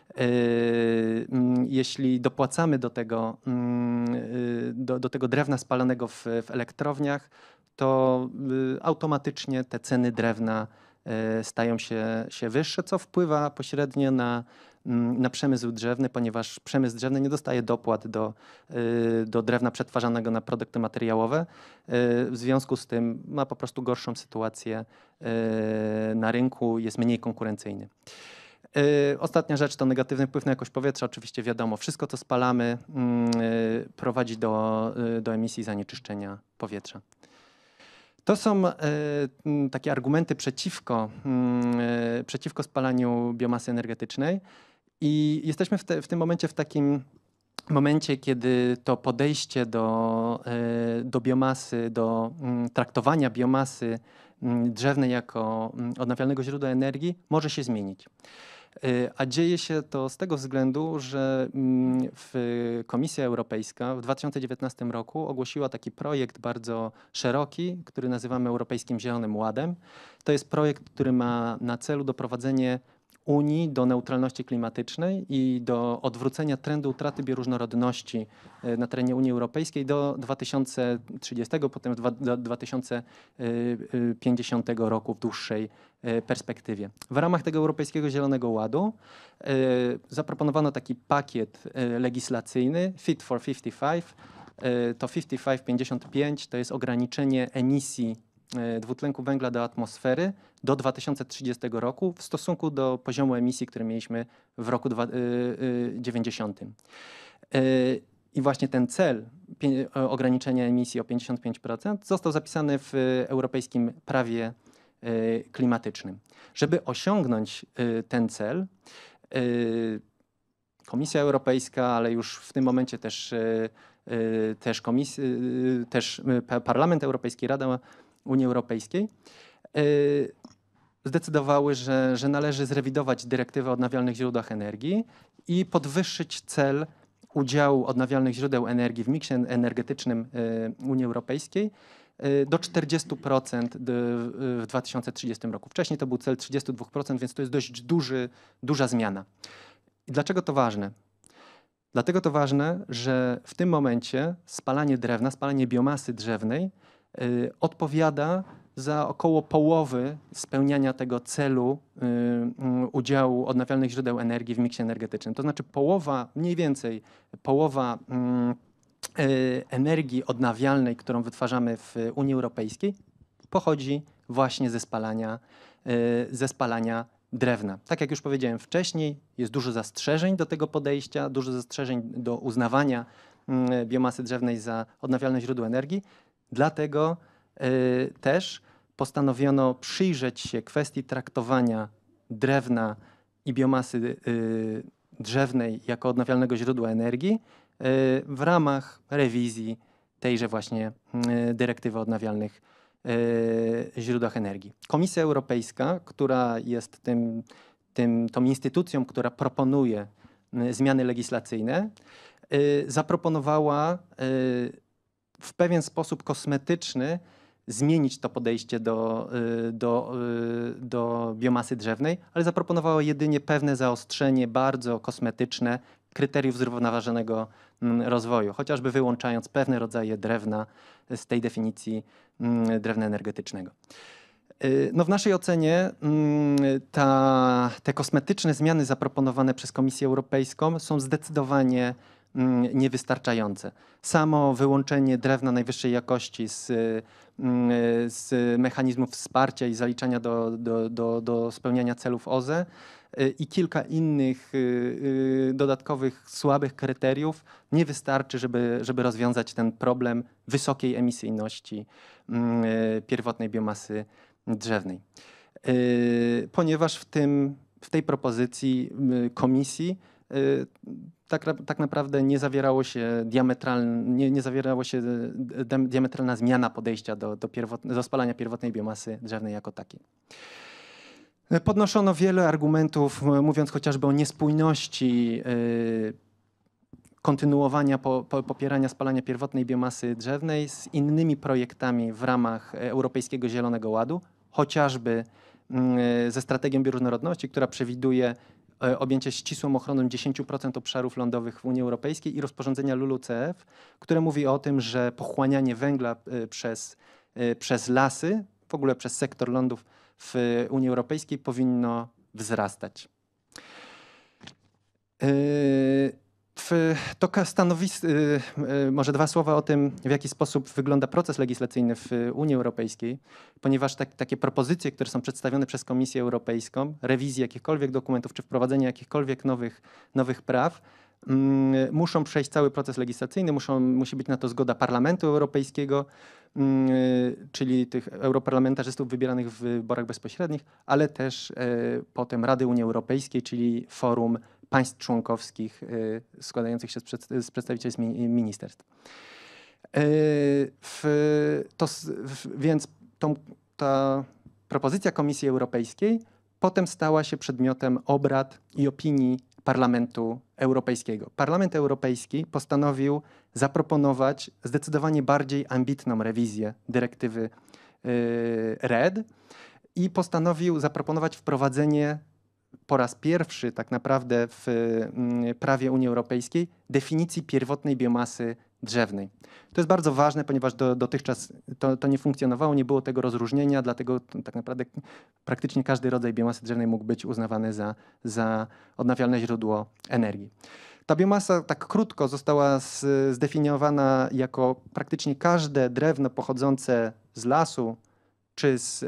jeśli dopłacamy do tego, do, do tego drewna spalanego w, w elektrowniach, to automatycznie te ceny drewna stają się, się wyższe, co wpływa pośrednio na, na przemysł drzewny, ponieważ przemysł drzewny nie dostaje dopłat do, do drewna przetwarzanego na produkty materiałowe. W związku z tym ma po prostu gorszą sytuację na rynku, jest mniej konkurencyjny. Ostatnia rzecz to negatywny wpływ na jakość powietrza. Oczywiście wiadomo, wszystko co spalamy prowadzi do, do emisji zanieczyszczenia powietrza. To są y, takie argumenty przeciwko, y, przeciwko spalaniu biomasy energetycznej i jesteśmy w, te, w tym momencie w takim momencie, kiedy to podejście do, y, do biomasy, do y, traktowania biomasy y, drzewnej jako y, odnawialnego źródła energii może się zmienić. A dzieje się to z tego względu, że w Komisja Europejska w dwa tysiące dziewiętnastym roku ogłosiła taki projekt bardzo szeroki, który nazywamy Europejskim Zielonym Ładem. To jest projekt, który ma na celu doprowadzenie Unii do neutralności klimatycznej i do odwrócenia trendu utraty bioróżnorodności na terenie Unii Europejskiej do dwa tysiące trzydziestego, potem do dwa tysiące pięćdziesiątego roku w dłuższej perspektywie. W ramach tego Europejskiego Zielonego Ładu zaproponowano taki pakiet legislacyjny Fit for pięćdziesiąt pięć. To pięćdziesiąt pięć pięćdziesiąt pięć to jest ograniczenie emisji dwutlenku węgla do atmosfery do dwa tysiące trzydziestego roku w stosunku do poziomu emisji, który mieliśmy w roku dziewięćdziesiątym. I właśnie ten cel ograniczenia emisji o pięćdziesiąt pięć procent został zapisany w europejskim prawie klimatycznym. Żeby osiągnąć ten cel, Komisja Europejska, ale już w tym momencie też, też, komisja, też Parlament Europejski, Rada Unii Europejskiej zdecydowały, że, że należy zrewidować dyrektywę o odnawialnych źródłach energii i podwyższyć cel udziału odnawialnych źródeł energii w miksie energetycznym Unii Europejskiej do czterdziestu procent w dwa tysiące trzydziestym roku. Wcześniej to był cel trzydziestu dwóch procent, więc to jest dość duży, duża zmiana. I dlaczego to ważne? Dlatego to ważne, że w tym momencie spalanie drewna, spalanie biomasy drzewnej y, odpowiada za około połowy spełniania tego celu y, y, udziału odnawialnych źródeł energii w miksie energetycznym. To znaczy połowa, mniej więcej połowa y, y, energii odnawialnej, którą wytwarzamy w Unii Europejskiej, pochodzi właśnie ze spalania, y, ze spalania drewna. Tak jak już powiedziałem wcześniej, jest dużo zastrzeżeń do tego podejścia, dużo zastrzeżeń do uznawania mm, biomasy drzewnej za odnawialne źródła energii. Dlatego y, też postanowiono przyjrzeć się kwestii traktowania drewna i biomasy y, drzewnej jako odnawialnego źródła energii y, w ramach rewizji tejże właśnie y, dyrektywy o odnawialnych y, źródłach energii. Komisja Europejska, która jest tym, tym, tą instytucją, która proponuje y, zmiany legislacyjne, y, zaproponowała y, w pewien sposób kosmetyczny zmienić to podejście do, y, do, y, do biomasy drzewnej, ale zaproponowała jedynie pewne zaostrzenie bardzo kosmetyczne kryteriów zrównoważonego mm, rozwoju, chociażby wyłączając pewne rodzaje drewna z tej definicji mm, drewna energetycznego. Y, No w naszej ocenie mm, ta, te kosmetyczne zmiany zaproponowane przez Komisję Europejską są zdecydowanie mm, niewystarczające. Samo wyłączenie drewna najwyższej jakości z, mm, z mechanizmów wsparcia i zaliczania do, do, do, do spełniania celów O Z E y, i kilka innych y, y, dodatkowych słabych kryteriów nie wystarczy, żeby, żeby rozwiązać ten problem wysokiej emisyjności mm, y, pierwotnej biomasy drzewnej. Y, Ponieważ w, tym, w tej propozycji y, komisji y, tak, ra- tak naprawdę nie zawierało się diametralne, nie, nie zawierało się dem- diametralna zmiana podejścia do, do, pierwotne, do spalania pierwotnej biomasy drzewnej jako takiej. Podnoszono wiele argumentów, m- mówiąc chociażby o niespójności y, kontynuowania po, po, popierania spalania pierwotnej biomasy drzewnej z innymi projektami w ramach Europejskiego Zielonego Ładu, chociażby mm, ze strategią bioróżnorodności, która przewiduje e, objęcie ścisłą ochroną dziesięć procent obszarów lądowych w Unii Europejskiej i rozporządzenia L U L U C F, które mówi o tym, że pochłanianie węgla e, przez, e, przez lasy, w ogóle przez sektor lądów w Unii Europejskiej powinno wzrastać. E, W, to ka- stanowis, y, y, może dwa słowa o tym, w jaki sposób wygląda proces legislacyjny w y, Unii Europejskiej, ponieważ tak, takie propozycje, które są przedstawione przez Komisję Europejską, rewizji jakichkolwiek dokumentów czy wprowadzenie jakichkolwiek nowych, nowych praw, mm, muszą przejść cały proces legislacyjny, muszą, musi być na to zgoda Parlamentu Europejskiego, mm, y, czyli tych europarlamentarzystów wybieranych w wyborach bezpośrednich, ale też y, potem Rady Unii Europejskiej, czyli forum państw członkowskich y, składających się z, przed, z przedstawicieli z mi- ministerstw. Y, w, to, s- w, więc tą, ta propozycja Komisji Europejskiej potem stała się przedmiotem obrad i opinii Parlamentu Europejskiego. Parlament Europejski postanowił zaproponować zdecydowanie bardziej ambitną rewizję dyrektywy y, R E D i postanowił zaproponować wprowadzenie po raz pierwszy tak naprawdę w mm, prawie Unii Europejskiej definicji pierwotnej biomasy drzewnej. To jest bardzo ważne, ponieważ do, dotychczas to, to nie funkcjonowało, nie było tego rozróżnienia, dlatego t- tak naprawdę praktycznie każdy rodzaj biomasy drzewnej mógł być uznawany za, za odnawialne źródło energii. Ta biomasa, tak krótko, została z, zdefiniowana jako praktycznie każde drewno pochodzące z lasu czy z, y,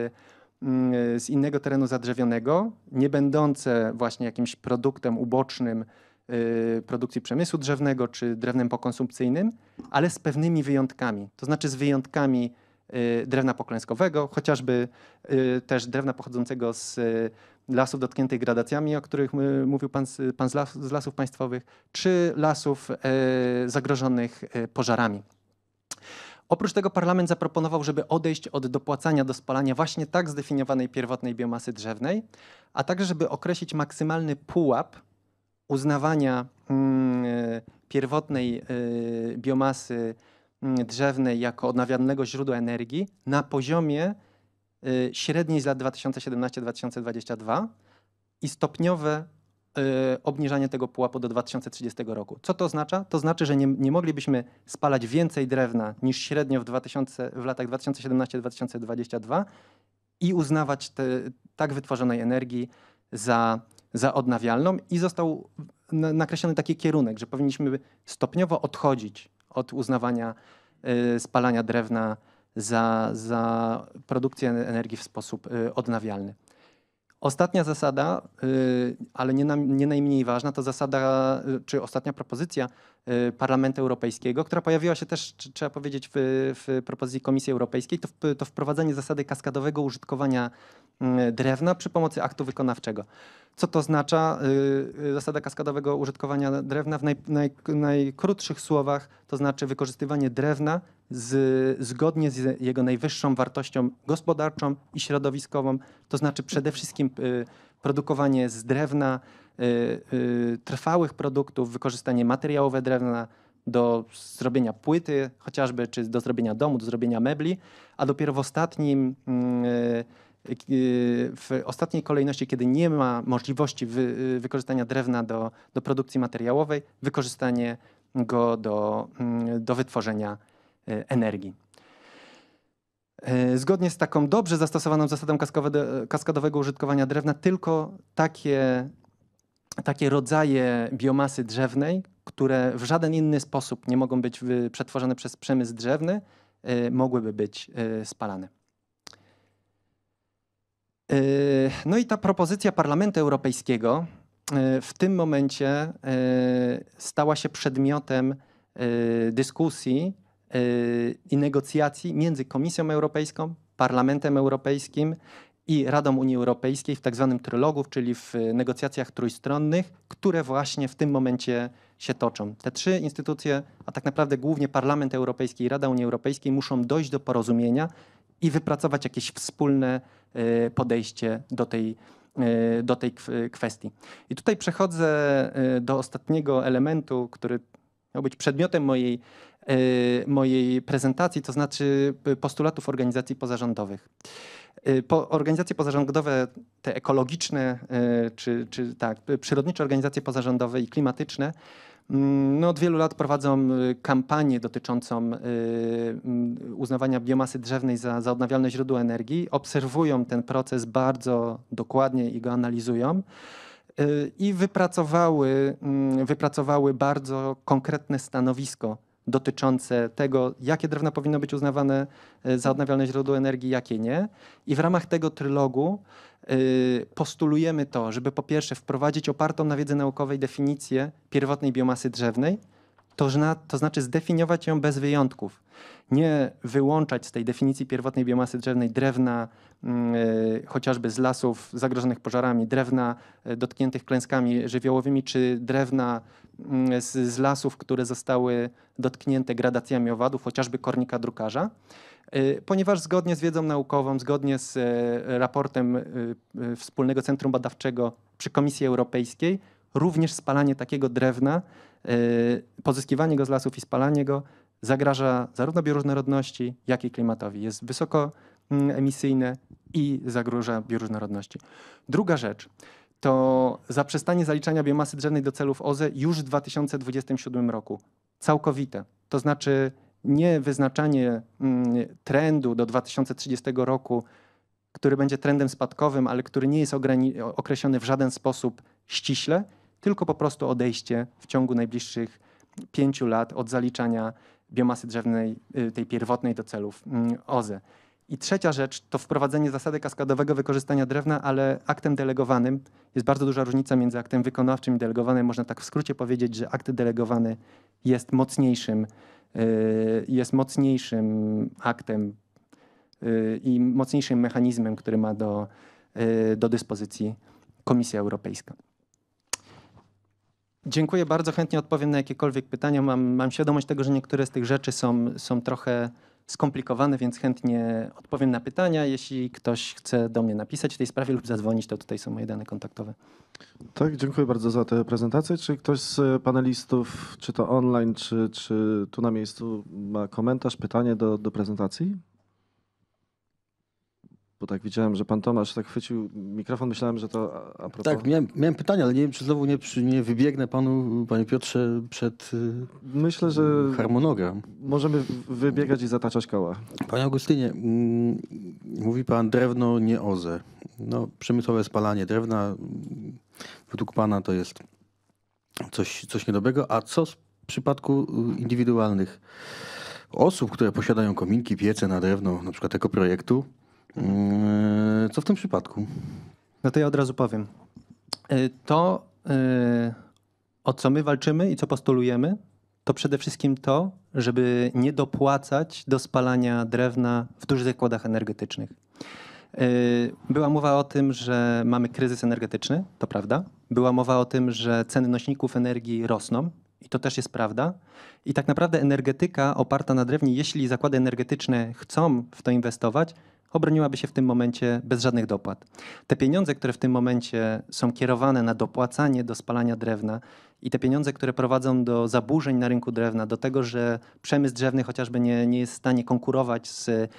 z innego terenu zadrzewionego, nie będące właśnie jakimś produktem ubocznym y, produkcji przemysłu drzewnego czy drewnem pokonsumpcyjnym, ale z pewnymi wyjątkami. To znaczy z wyjątkami y, drewna poklęskowego, chociażby y, też drewna pochodzącego z y, lasów dotkniętych gradacjami, o których y, mówił pan, z, pan z, las, z lasów państwowych, czy lasów y, zagrożonych y, pożarami. Oprócz tego parlament zaproponował, żeby odejść od dopłacania do spalania właśnie tak zdefiniowanej pierwotnej biomasy drzewnej, a także żeby określić maksymalny pułap uznawania mm, pierwotnej y, biomasy mm, drzewnej jako odnawialnego źródła energii na poziomie y, średniej z lat dwa tysiące siedemnaście do dwa tysiące dwudziestego drugiego i stopniowe y, obniżanie tego pułapu do dwa tysiące trzydziestego roku. Co to oznacza? To znaczy, że nie, nie moglibyśmy spalać więcej drewna niż średnio w, dwa tysiące, w latach dwa tysiące siedemnaście do dwa tysiące dwudziestego drugiego i uznawać te, tak wytworzonej energii za, za odnawialną i został na, nakreślony taki kierunek, że powinniśmy stopniowo odchodzić od uznawania y, spalania drewna za, za produkcję energii w sposób y, odnawialny. Ostatnia zasada, y, ale nie, nam, nie najmniej ważna, to zasada, y, czy ostatnia propozycja y, Parlamentu Europejskiego, która pojawiła się też, czy, trzeba powiedzieć, w, w propozycji Komisji Europejskiej, to, w, to wprowadzenie zasady kaskadowego użytkowania y, drewna przy pomocy aktu wykonawczego. Co to oznacza? Y, y, zasada kaskadowego użytkowania drewna w naj, naj, najkrótszych słowach, to znaczy wykorzystywanie drewna z, zgodnie z jego najwyższą wartością gospodarczą i środowiskową, to znaczy przede wszystkim y, produkowanie z drewna y, y, trwałych produktów, wykorzystanie materiałowe drewna do zrobienia płyty chociażby, czy do zrobienia domu, do zrobienia mebli, a dopiero w ostatnim y, w ostatniej kolejności, kiedy nie ma możliwości wy, wykorzystania drewna do, do produkcji materiałowej, wykorzystanie go do, do wytworzenia energii. Zgodnie z taką dobrze zastosowaną zasadą kaskadowego użytkowania drewna, tylko takie, takie rodzaje biomasy drzewnej, które w żaden inny sposób nie mogą być przetworzone przez przemysł drzewny, mogłyby być spalane. No i ta propozycja Parlamentu Europejskiego w tym momencie stała się przedmiotem dyskusji i negocjacji między Komisją Europejską, Parlamentem Europejskim i Radą Unii Europejskiej w tak zwanym trylogu, czyli w negocjacjach trójstronnych, które właśnie w tym momencie się toczą. Te trzy instytucje, a tak naprawdę głównie Parlament Europejski i Rada Unii Europejskiej, muszą dojść do porozumienia i wypracować jakieś wspólne podejście do tej, do tej kwestii. I tutaj przechodzę do ostatniego elementu, który miał być przedmiotem mojej, mojej prezentacji, to znaczy postulatów organizacji pozarządowych. Po organizacje pozarządowe, te ekologiczne, czy, czy tak, przyrodnicze organizacje pozarządowe i klimatyczne, no od wielu lat prowadzą kampanię dotyczącą uznawania biomasy drzewnej za, za odnawialne źródło energii. Obserwują ten proces bardzo dokładnie i go analizują i wypracowały, wypracowały bardzo konkretne stanowisko dotyczące tego, jakie drewna powinno być uznawane za odnawialne źródło energii, jakie nie. I w ramach tego trylogu postulujemy to, żeby po pierwsze wprowadzić opartą na wiedzy naukowej definicję pierwotnej biomasy drzewnej, to, to znaczy zdefiniować ją bez wyjątków. Nie wyłączać z tej definicji pierwotnej biomasy drzewnej drewna yy, chociażby z lasów zagrożonych pożarami, drewna dotkniętych klęskami żywiołowymi, czy drewna yy, z, z lasów, które zostały dotknięte gradacjami owadów, chociażby kornika drukarza. Ponieważ zgodnie z wiedzą naukową, zgodnie z raportem Wspólnego Centrum Badawczego przy Komisji Europejskiej, również spalanie takiego drewna, pozyskiwanie go z lasów i spalanie go zagraża zarówno bioróżnorodności, jak i klimatowi. Jest wysoko emisyjne i zagraża bioróżnorodności. Druga rzecz to zaprzestanie zaliczania biomasy drzewnej do celów O Z E już w dwa tysiące dwudziestym siódmym roku. Całkowite. To znaczy nie wyznaczanie trendu do dwa tysiące trzydziestego roku, który będzie trendem spadkowym, ale który nie jest określony w żaden sposób ściśle, tylko po prostu odejście w ciągu najbliższych pięciu lat od zaliczania biomasy drzewnej, tej pierwotnej, do celów O Z E. I trzecia rzecz to wprowadzenie zasady kaskadowego wykorzystania drewna, ale aktem delegowanym. Jest bardzo duża różnica między aktem wykonawczym i delegowanym. Można tak w skrócie powiedzieć, że akt delegowany jest mocniejszym, jest mocniejszym aktem i mocniejszym mechanizmem, który ma do, do dyspozycji Komisja Europejska. Dziękuję bardzo, chętnie odpowiem na jakiekolwiek pytania. Mam, mam świadomość tego, że niektóre z tych rzeczy są, są trochę skomplikowane, więc chętnie odpowiem na pytania. Jeśli ktoś chce do mnie napisać w tej sprawie lub zadzwonić, to tutaj są moje dane kontaktowe. Tak, dziękuję bardzo za tę prezentację. Czy ktoś z panelistów, czy to online, czy, czy tu na miejscu, ma komentarz, pytanie do, do prezentacji? Bo tak widziałem, że pan Tomasz tak chwycił mikrofon, myślałem, że to a, a propos... Tak, miałem, miałem pytanie, ale nie wiem, czy znowu nie, przy, nie wybiegnę panu, panie Piotrze, przed Myślę, że harmonogram. Możemy wybiegać i zataczać koła. Panie Augustynie, mm, mówi pan drewno, nie O Z E. No, przemysłowe spalanie drewna według pana to jest coś, coś niedobrego. A co w przypadku indywidualnych osób, które posiadają kominki, piece na drewno, na przykład ekoprojektu? Co w tym przypadku? No to ja od razu powiem. To, o co my walczymy i co postulujemy, to przede wszystkim to, żeby nie dopłacać do spalania drewna w dużych zakładach energetycznych. Była mowa o tym, że mamy kryzys energetyczny, to prawda. Była mowa o tym, że ceny nośników energii rosną i to też jest prawda. I tak naprawdę energetyka oparta na drewnie, jeśli zakłady energetyczne chcą w to inwestować, obroniłaby się w tym momencie bez żadnych dopłat. Te pieniądze, które w tym momencie są kierowane na dopłacanie do spalania drewna i te pieniądze, które prowadzą do zaburzeń na rynku drewna, do tego, że przemysł drzewny chociażby nie, nie jest w stanie konkurować z,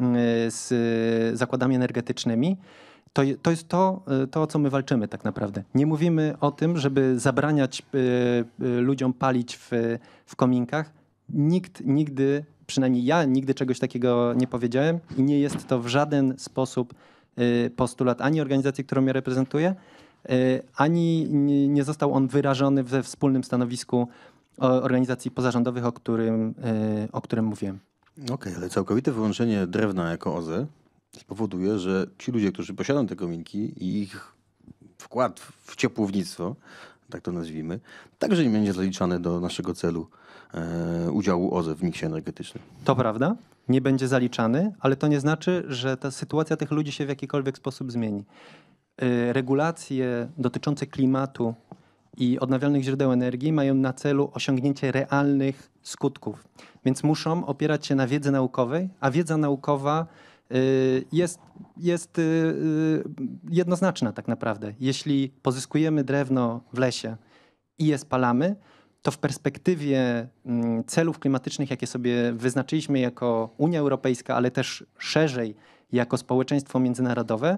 z zakładami energetycznymi, to, to jest to, to, o co my walczymy tak naprawdę. Nie mówimy o tym, żeby zabraniać y, y, ludziom palić w, w kominkach. Nikt nigdy, przynajmniej ja nigdy czegoś takiego nie powiedziałem i nie jest to w żaden sposób y, postulat ani organizacji, którą ja reprezentuję, y, ani nie, nie został on wyrażony we wspólnym stanowisku organizacji pozarządowych, o którym, y, o którym mówiłem. Okej, okay, ale całkowite wyłączenie drewna jako O Z E spowoduje, że ci ludzie, którzy posiadają te kominki i ich wkład w ciepłownictwo, tak to nazwijmy, także nie będzie zaliczany do naszego celu e, udziału O Z E w miksie energetycznym. To prawda, nie będzie zaliczany, ale to nie znaczy, że ta sytuacja tych ludzi się w jakikolwiek sposób zmieni. E, regulacje dotyczące klimatu i odnawialnych źródeł energii mają na celu osiągnięcie realnych skutków, więc muszą opierać się na wiedzy naukowej, a wiedza naukowa jest, jest jednoznaczna tak naprawdę. Jeśli pozyskujemy drewno w lesie i je spalamy, to w perspektywie celów klimatycznych, jakie sobie wyznaczyliśmy jako Unia Europejska, ale też szerzej jako społeczeństwo międzynarodowe,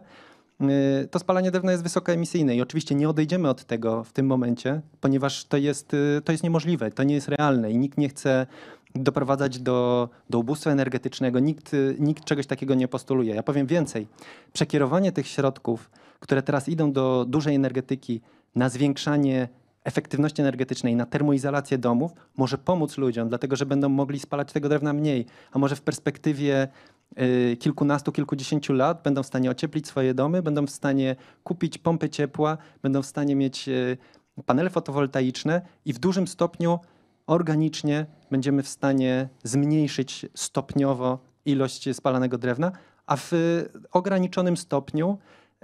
to spalanie drewna jest wysokoemisyjne i oczywiście nie odejdziemy od tego w tym momencie, ponieważ to jest, to jest niemożliwe, to nie jest realne i nikt nie chce doprowadzać do, do ubóstwa energetycznego. Nikt, nikt czegoś takiego nie postuluje. Ja powiem więcej. Przekierowanie tych środków, które teraz idą do dużej energetyki na zwiększanie efektywności energetycznej, na termoizolację domów, może pomóc ludziom, dlatego że będą mogli spalać tego drewna mniej, a może w perspektywie y, kilkunastu, kilkudziesięciu lat będą w stanie ocieplić swoje domy, będą w stanie kupić pompy ciepła, będą w stanie mieć y, panele fotowoltaiczne i w dużym stopniu organicznie będziemy w stanie zmniejszyć stopniowo ilość spalanego drewna, a w ograniczonym stopniu,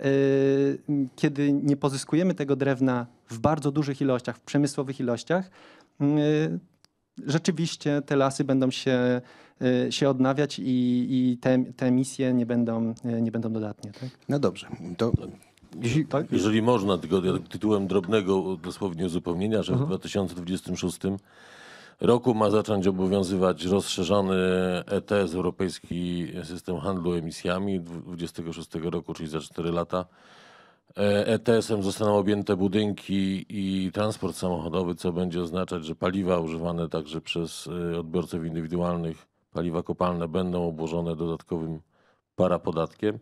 yy, kiedy nie pozyskujemy tego drewna w bardzo dużych ilościach, w przemysłowych ilościach, yy, rzeczywiście te lasy będą się, yy, się odnawiać i, i te, te emisje nie będą, yy, nie będą dodatnie. Tak? No dobrze, to... Jeśli, tak? Jeżeli można, tylko tytułem drobnego dosłownie uzupełnienia, że w dwa tysiące dwudziestym szóstym roku ma zacząć obowiązywać rozszerzony E T S, Europejski System Handlu Emisjami, dwudziestego szóstego roku, czyli za cztery lata. E T S-em zostaną objęte budynki i transport samochodowy, co będzie oznaczać, że paliwa używane także przez odbiorców indywidualnych, paliwa kopalne, będą obłożone dodatkowym parapodatkiem.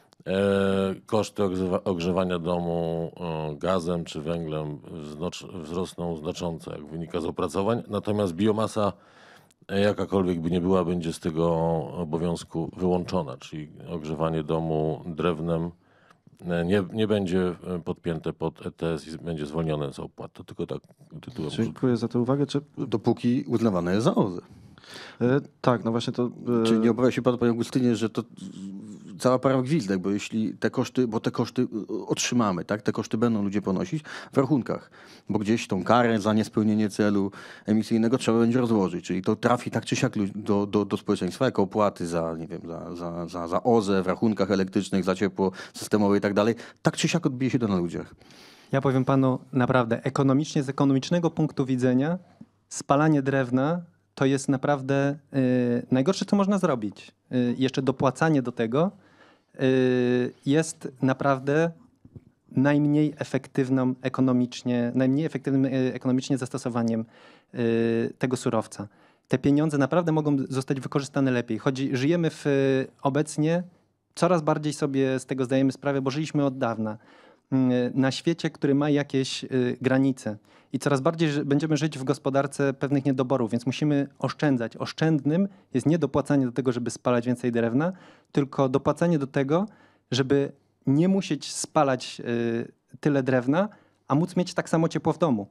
Koszty ogrzewania domu gazem czy węglem wzrosną znacząco, jak wynika z opracowań. Natomiast biomasa, jakakolwiek by nie była, będzie z tego obowiązku wyłączona, czyli ogrzewanie domu drewnem nie, nie będzie podpięte pod E T S i będzie zwolnione z opłat. To tylko tak tytułem. Dziękuję za tę uwagę. Czy... Dopóki uznawane jest za O Z E. E, tak, no właśnie to... E... Czy nie obawia się pan, panie Augustynie, że to cała para gwizdek, bo jeśli te koszty, bo te koszty otrzymamy, tak? Te koszty będą ludzie ponosić w rachunkach, bo gdzieś tą karę za niespełnienie celu emisyjnego trzeba będzie rozłożyć, czyli to trafi tak czy siak do, do, do społeczeństwa jako opłaty za, nie wiem, za, za, za, za O Z E w rachunkach elektrycznych, za ciepło systemowe i tak dalej. Tak czy siak odbije się to na ludziach. Ja powiem panu naprawdę, ekonomicznie, z ekonomicznego punktu widzenia spalanie drewna to jest naprawdę y, najgorsze, co można zrobić. Y, jeszcze dopłacanie do tego y, jest naprawdę najmniej efektywną ekonomicznie, najmniej efektywnym y, ekonomicznie zastosowaniem y, tego surowca. Te pieniądze naprawdę mogą zostać wykorzystane lepiej. Chodzi, żyjemy w, y, obecnie, coraz bardziej sobie z tego zdajemy sprawę, bo żyliśmy od dawna y, na świecie, który ma jakieś y, granice. I coraz bardziej będziemy żyć w gospodarce pewnych niedoborów, więc musimy oszczędzać. Oszczędnym jest nie dopłacanie do tego, żeby spalać więcej drewna, tylko dopłacanie do tego, żeby nie musieć spalać y, tyle drewna, a móc mieć tak samo ciepło w domu.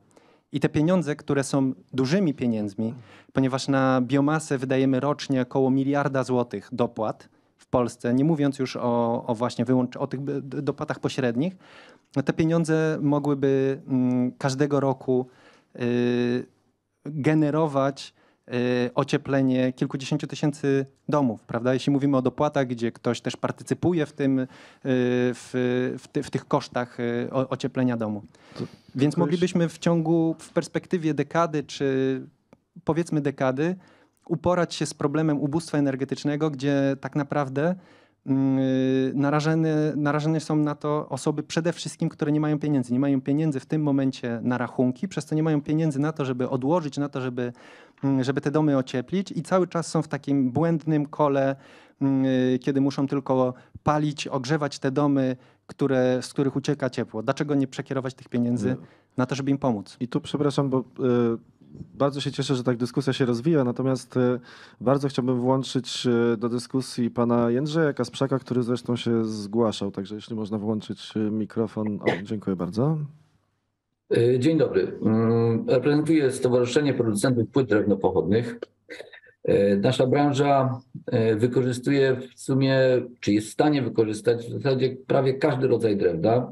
I te pieniądze, które są dużymi pieniędzmi, ponieważ na biomasę wydajemy rocznie około miliarda złotych dopłat w Polsce, nie mówiąc już o, o właśnie wyłącz, o tych dopłatach pośrednich, no te pieniądze mogłyby mm, każdego roku y, generować y, ocieplenie kilkudziesięciu tysięcy domów, prawda? Jeśli mówimy o dopłatach, gdzie ktoś też partycypuje w tym, y, w, w, ty, w tych kosztach y, o, ocieplenia domu. To, Więc to moglibyśmy w ciągu, w perspektywie dekady, czy powiedzmy dekady, uporać się z problemem ubóstwa energetycznego, gdzie tak naprawdę yy, narażone, narażone są na to osoby przede wszystkim, które nie mają pieniędzy. Nie mają pieniędzy w tym momencie na rachunki, przez co nie mają pieniędzy na to, żeby odłożyć, na to, żeby, yy, żeby te domy ocieplić i cały czas są w takim błędnym kole, yy, kiedy muszą tylko palić, ogrzewać te domy, które, z których ucieka ciepło. Dlaczego nie przekierować tych pieniędzy na to, żeby im pomóc? I tu przepraszam, bo y, bardzo się cieszę, że tak dyskusja się rozwija, natomiast y, bardzo chciałbym włączyć y, do dyskusji pana Jędrzeja Kasprzaka, który zresztą się zgłaszał, także jeśli można włączyć y, mikrofon. O, dziękuję bardzo. Dzień dobry. Reprezentuję Stowarzyszenie Producentów Płyt Drewnopochodnych. Nasza branża wykorzystuje w sumie, czy jest w stanie wykorzystać w zasadzie prawie każdy rodzaj drewna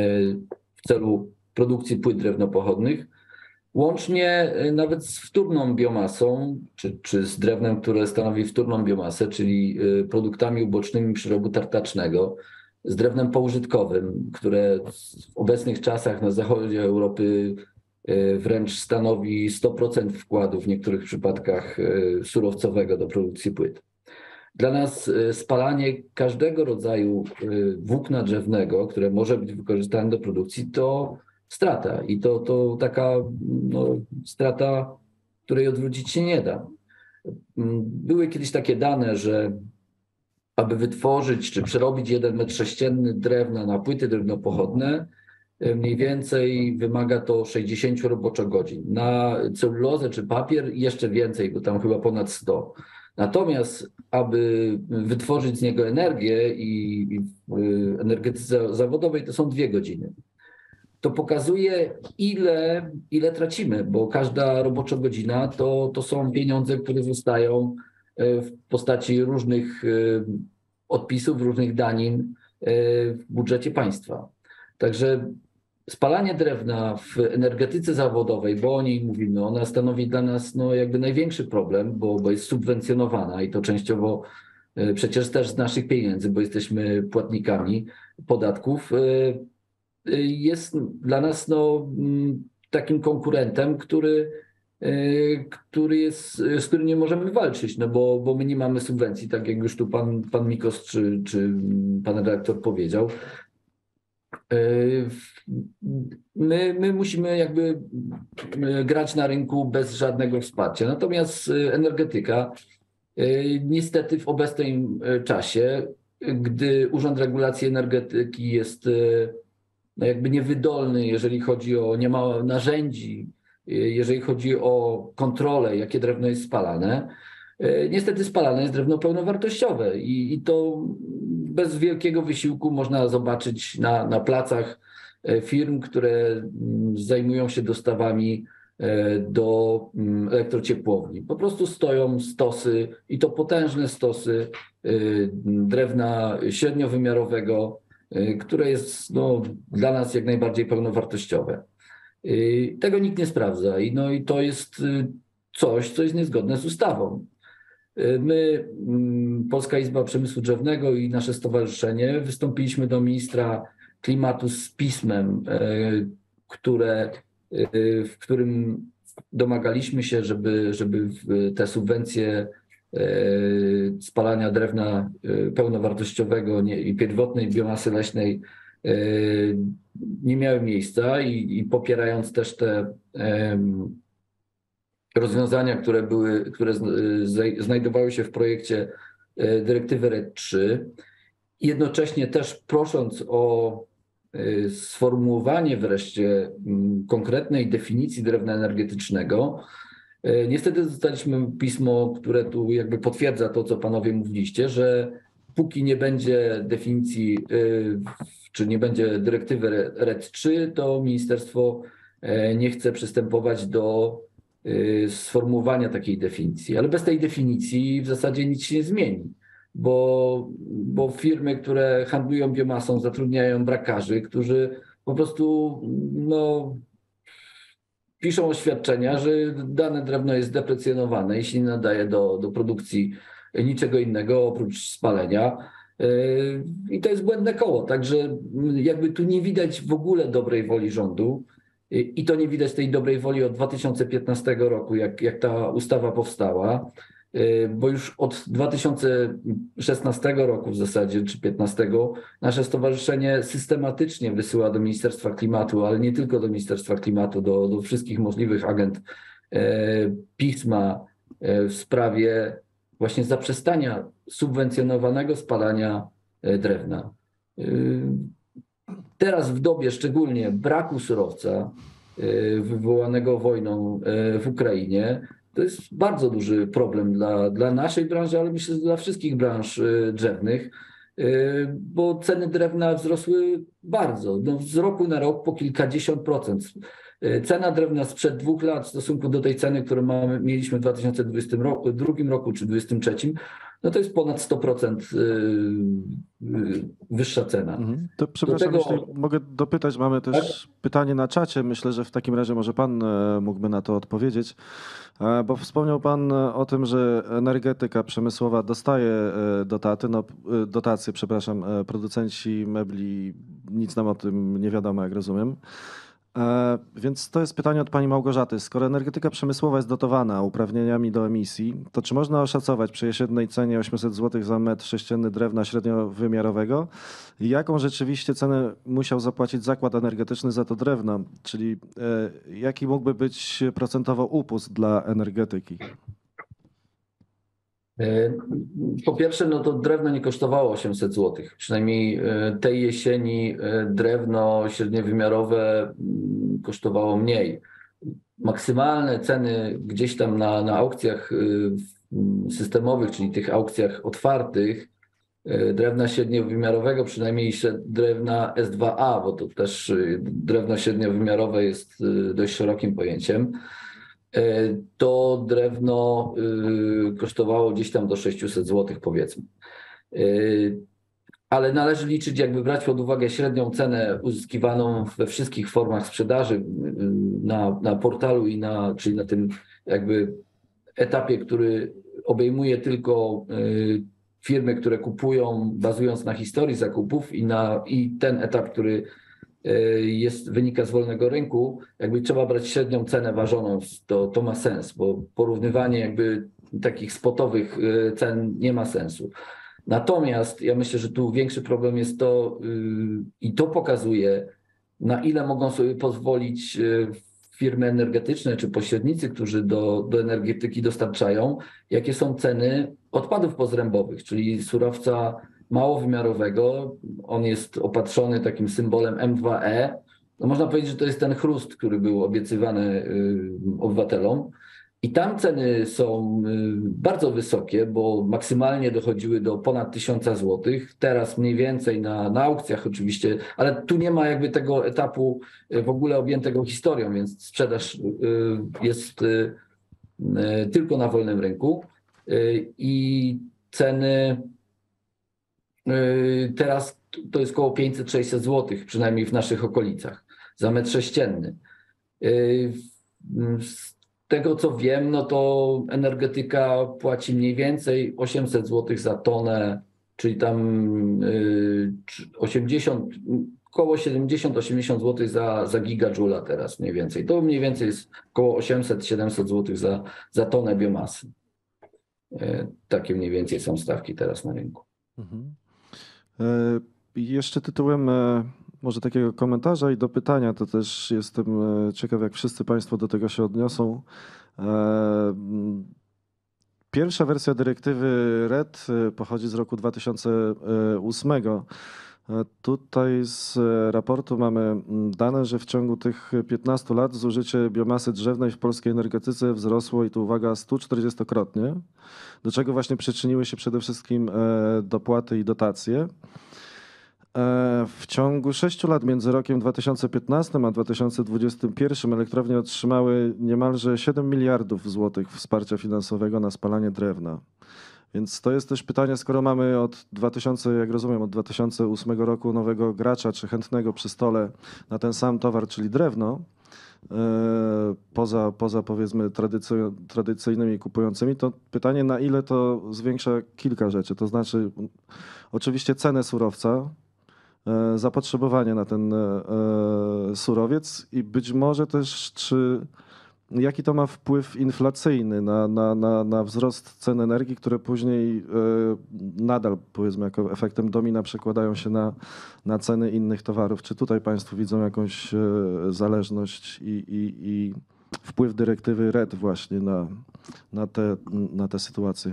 w celu produkcji płyt drewnopochodnych, łącznie nawet z wtórną biomasą, czy, czy z drewnem, które stanowi wtórną biomasę, czyli produktami ubocznymi przerobu tartacznego, z drewnem poużytkowym, które w obecnych czasach na zachodzie Europy wręcz stanowi sto procent wkładu w niektórych przypadkach surowcowego do produkcji płyt. Dla nas spalanie każdego rodzaju włókna drzewnego, które może być wykorzystane do produkcji, to strata i to, to taka no, strata, której odwrócić się nie da. Były kiedyś takie dane, że aby wytworzyć czy przerobić jeden metr sześcienny drewna na płyty drewnopochodne, mniej więcej wymaga to sześćdziesiąt roboczogodzin. Na celulozę czy papier jeszcze więcej, bo tam chyba ponad sto. Natomiast aby wytworzyć z niego energię i w energetyce zawodowej to są dwie godziny. To pokazuje, ile, ile tracimy, bo każda robocza godzina to, to są pieniądze, które zostają w postaci różnych odpisów, różnych danin w budżecie państwa. Także spalanie drewna w energetyce zawodowej, bo o niej mówimy, ona stanowi dla nas no, jakby największy problem, bo, bo jest subwencjonowana i to częściowo przecież też z naszych pieniędzy, bo jesteśmy płatnikami podatków, jest dla nas no, takim konkurentem, który, który jest, z którym nie możemy walczyć, no bo, bo my nie mamy subwencji, tak jak już tu pan, pan Mikos czy, czy pan redaktor powiedział. My, my musimy jakby grać na rynku bez żadnego wsparcia. Natomiast energetyka niestety w obecnym czasie, gdy Urząd Regulacji Energetyki jest no jakby niewydolny, jeżeli chodzi o, nie ma narzędzi, jeżeli chodzi o kontrolę, jakie drewno jest spalane, niestety spalane jest drewno pełnowartościowe i, i to bez wielkiego wysiłku można zobaczyć na, na placach firm, które zajmują się dostawami do elektrociepłowni. Po prostu stoją stosy i to potężne stosy drewna średniowymiarowego, które jest no, dla nas jak najbardziej pełnowartościowe. Tego nikt nie sprawdza i, no, i to jest coś, co jest niezgodne z ustawą. My, Polska Izba Przemysłu Drzewnego i nasze stowarzyszenie wystąpiliśmy do ministra klimatu z pismem, które, w którym domagaliśmy się, żeby, żeby te subwencje spalania drewna pełnowartościowego i pierwotnej biomasy leśnej nie miały miejsca i, i popierając też te rozwiązania, które były, które znajdowały się w projekcie dyrektywy R E D trzy, jednocześnie też prosząc o sformułowanie wreszcie konkretnej definicji drewna energetycznego. Niestety dostaliśmy pismo, które tu jakby potwierdza to, co panowie mówiliście, że póki nie będzie definicji, czy nie będzie dyrektywy R E D trzy, to ministerstwo e, nie chce przystępować do e, sformułowania takiej definicji. Ale bez tej definicji w zasadzie nic się nie zmieni, bo, bo firmy, które handlują biomasą, zatrudniają brakarzy, którzy po prostu no, piszą oświadczenia, że dane drewno jest deprecjonowane, jeśli nie nadaje do, do produkcji niczego innego oprócz spalenia. Yy, I to jest błędne koło. Także jakby tu nie widać w ogóle dobrej woli rządu yy, i to nie widać tej dobrej woli od dwa tysiące piętnastego roku, jak, jak ta ustawa powstała, yy, bo już od dwa tysiące szesnastego roku w zasadzie, czy piętnastego, nasze stowarzyszenie systematycznie wysyła do Ministerstwa Klimatu, ale nie tylko do Ministerstwa Klimatu, do, do wszystkich możliwych agent yy, pisma yy, w sprawie właśnie zaprzestania subwencjonowanego spalania drewna. Teraz w dobie szczególnie braku surowca wywołanego wojną w Ukrainie, to jest bardzo duży problem dla, dla naszej branży, ale myślę, że dla wszystkich branż drzewnych, bo ceny drewna wzrosły bardzo, no z roku na rok po kilkadziesiąt procent. Cena drewna sprzed dwóch lat w stosunku do tej ceny, którą mamy, mieliśmy w dwa tysiące dwudziestym roku, drugim roku czy dwa tysiące dwudziestym trzecim, no to jest ponad sto procent wyższa cena. Mhm. To przepraszam, Do tego- jeśli mogę dopytać, mamy też pytanie na czacie. Myślę, że w takim razie może pan e, mógłby na to odpowiedzieć, E, bo wspomniał pan e, o tym, że energetyka przemysłowa dostaje e, dotaty, no, e, dotacje, przepraszam, e, producenci mebli, nic nam o tym nie wiadomo, jak rozumiem. E, Więc to jest pytanie od pani Małgorzaty. Skoro energetyka przemysłowa jest dotowana uprawnieniami do emisji, to czy można oszacować przy jesiennej cenie osiemset złotych za metr sześcienny drewna średniowymiarowego, jaką rzeczywiście cenę musiał zapłacić zakład energetyczny za to drewno? Czyli e, jaki mógłby być procentowo upust dla energetyki? Po pierwsze, no to drewno nie kosztowało osiemset złotych. Przynajmniej tej jesieni drewno średniowymiarowe mm, kosztowało mniej. Maksymalne ceny gdzieś tam na, na aukcjach y, systemowych, czyli tych aukcjach otwartych, y, drewna średniowymiarowego, przynajmniej śred- drewna S dwa A, bo to też y, drewno średniowymiarowe jest y, dość szerokim pojęciem, to drewno y, kosztowało gdzieś tam do sześćset złotych, powiedzmy. Y, Ale należy liczyć, jakby brać pod uwagę średnią cenę uzyskiwaną we wszystkich formach sprzedaży y, na, na portalu i na, czyli na tym jakby etapie, który obejmuje tylko y, firmy, które kupują bazując na historii zakupów i, na, i ten etap, który jest, wynika z wolnego rynku, jakby trzeba brać średnią cenę ważoną, to, to ma sens, bo porównywanie jakby takich spotowych cen nie ma sensu. Natomiast ja myślę, że tu większy problem jest to yy, i to pokazuje, na ile mogą sobie pozwolić yy, firmy energetyczne czy pośrednicy, którzy do, do energetyki dostarczają, jakie są ceny odpadów pozrębowych, czyli surowca małowymiarowego. On jest opatrzony takim symbolem M dwa E. No można powiedzieć, że to jest ten chrust, który był obiecywany y, obywatelom. I tam ceny są y, bardzo wysokie, bo maksymalnie dochodziły do ponad tysiąca złotych. Teraz mniej więcej na, na aukcjach oczywiście, ale tu nie ma jakby tego etapu y, w ogóle objętego historią, więc sprzedaż y, jest y, y, tylko na wolnym rynku. Y, I ceny teraz to jest około pięćset sześćset złotych, przynajmniej w naszych okolicach, za metr sześcienny. Z tego co wiem, no to energetyka płaci mniej więcej osiemset złotych za tonę, czyli tam osiemdziesiąt, około siedemdziesiąt osiemdziesiąt złotych za, za gigadżula teraz mniej więcej. To mniej więcej jest około osiemset siedemset złotych za, za tonę biomasy. Takie mniej więcej są stawki teraz na rynku. Mhm. E, Jeszcze tytułem e, może takiego komentarza i do pytania, to też jestem e, ciekaw, jak wszyscy Państwo do tego się odniosą. E, m, Pierwsza wersja dyrektywy R E D e, pochodzi z roku dwa tysiące ósmego. E, Tutaj z e, raportu mamy m, dane, że w ciągu tych piętnastu lat zużycie biomasy drzewnej w polskiej energetyce wzrosło i tu uwaga sto czterdziestokrotnie, do czego właśnie przyczyniły się przede wszystkim e, dopłaty i dotacje. W ciągu sześciu lat między rokiem dwa tysiące piętnastym a dwa tysiące dwudziestym pierwszym elektrownie otrzymały niemalże siedem miliardów złotych wsparcia finansowego na spalanie drewna. Więc to jest też pytanie, skoro mamy od dwa tysiące, jak rozumiem, od dwa tysiące ósmego roku nowego gracza czy chętnego przy stole na ten sam towar, czyli drewno, poza, poza powiedzmy tradycy- tradycyjnymi kupującymi, to pytanie, na ile to zwiększa kilka rzeczy. To znaczy oczywiście cenę surowca, zapotrzebowanie na ten surowiec i być może też, czy jaki to ma wpływ inflacyjny na, na, na, na wzrost cen energii, które później nadal, powiedzmy, jako efektem domina przekładają się na, na ceny innych towarów. Czy tutaj Państwo widzą jakąś zależność i, i, i wpływ dyrektywy R E D właśnie na, na, te, na te sytuacje?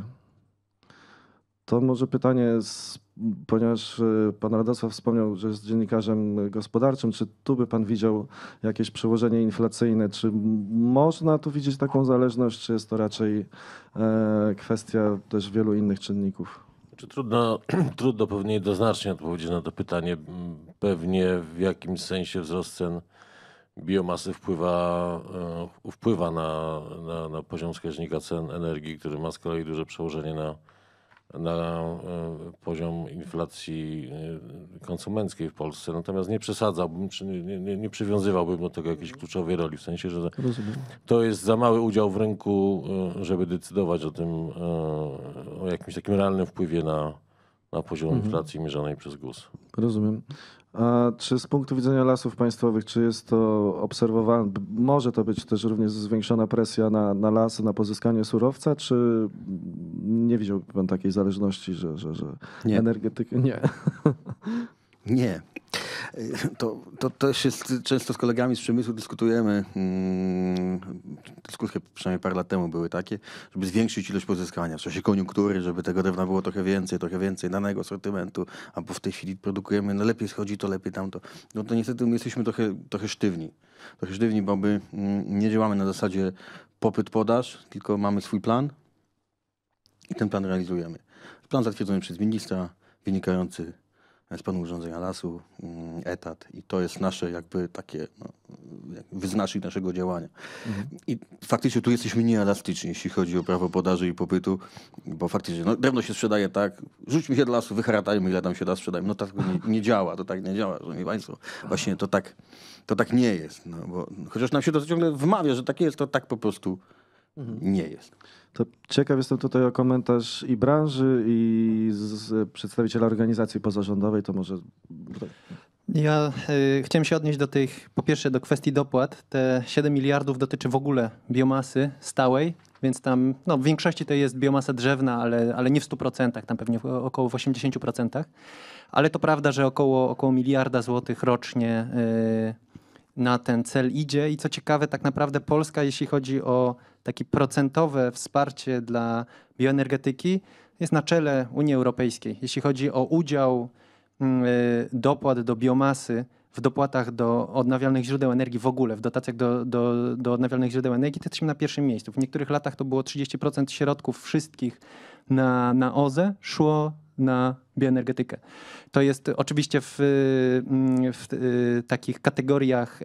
To może pytanie, z, ponieważ pan Radosław wspomniał, że jest dziennikarzem gospodarczym, czy tu by pan widział jakieś przełożenie inflacyjne? Czy można tu widzieć taką zależność, czy jest to raczej e, kwestia też wielu innych czynników? Czy trudno, trudno pewnie jednoznacznie odpowiedzieć na to pytanie. Pewnie w jakimś sensie wzrost cen biomasy wpływa, e, wpływa na, na, na poziom wskaźnika cen energii, który ma z kolei duże przełożenie na na e, poziom inflacji e, konsumenckiej w Polsce. Natomiast nie przesadzałbym, czy nie, nie, nie przywiązywałbym do tego jakiejś kluczowej roli, w sensie, że Rozumiem. to jest za mały udział w rynku, e, żeby decydować o tym, e, o jakimś takim realnym wpływie na, na poziom Mhm. inflacji mierzonej przez G U S. Rozumiem. A czy z punktu widzenia Lasów Państwowych, czy jest to obserwowane, może to być też również zwiększona presja na, na lasy, na pozyskanie surowca, czy nie widział pan takiej zależności, że, że, że Nie. energetyka... Nie. Nie. To, to też jest, często z kolegami z przemysłu dyskutujemy, mm, dyskusje przynajmniej parę lat temu były takie, żeby zwiększyć ilość pozyskania w czasie koniunktury, żeby tego drewna było trochę więcej, trochę więcej danego sortymentu, albo w tej chwili produkujemy, no lepiej schodzi to, lepiej tamto. No to niestety my jesteśmy trochę, trochę sztywni. Trochę sztywni, bo my mm, nie działamy na zasadzie popyt-podaż, tylko mamy swój plan i ten plan realizujemy. Plan zatwierdzony przez ministra, wynikający z planu urządzenia lasu, etat i to jest nasze jakby takie no, wyznacznik naszego działania. Mhm. I faktycznie tu jesteśmy nieelastyczni, jeśli chodzi o prawo podaży i popytu, bo faktycznie no, drewno się sprzedaje tak, rzućmy się do lasu, wyharatajmy ile tam się da, sprzedajmy. No tak nie, nie działa, to tak nie działa, szanowni państwo. Właśnie to tak, to tak nie jest. No, bo chociaż nam się to ciągle wmawia, że tak jest, to tak po prostu mhm. nie jest. To ciekaw jestem tutaj o komentarz i branży, i z, z przedstawiciela organizacji pozarządowej, to może... Ja y, chciałem się odnieść do tych, po pierwsze do kwestii dopłat. Te siedem miliardów dotyczy w ogóle biomasy stałej, więc tam no, w większości to jest biomasa drzewna, ale, ale nie w stu procentach, tam pewnie około w osiemdziesięciu procentach. Ale to prawda, że około, około miliarda złotych rocznie y, na ten cel idzie i co ciekawe, tak naprawdę Polska, jeśli chodzi o takie procentowe wsparcie dla bioenergetyki, jest na czele Unii Europejskiej. Jeśli chodzi o udział dopłat do biomasy w dopłatach do odnawialnych źródeł energii w ogóle, w dotacjach do, do, do odnawialnych źródeł energii, to jesteśmy na pierwszym miejscu. W niektórych latach to było trzydzieści procent środków wszystkich na, na O Z E szło na bioenergetykę. To jest oczywiście w, w, w takich kategoriach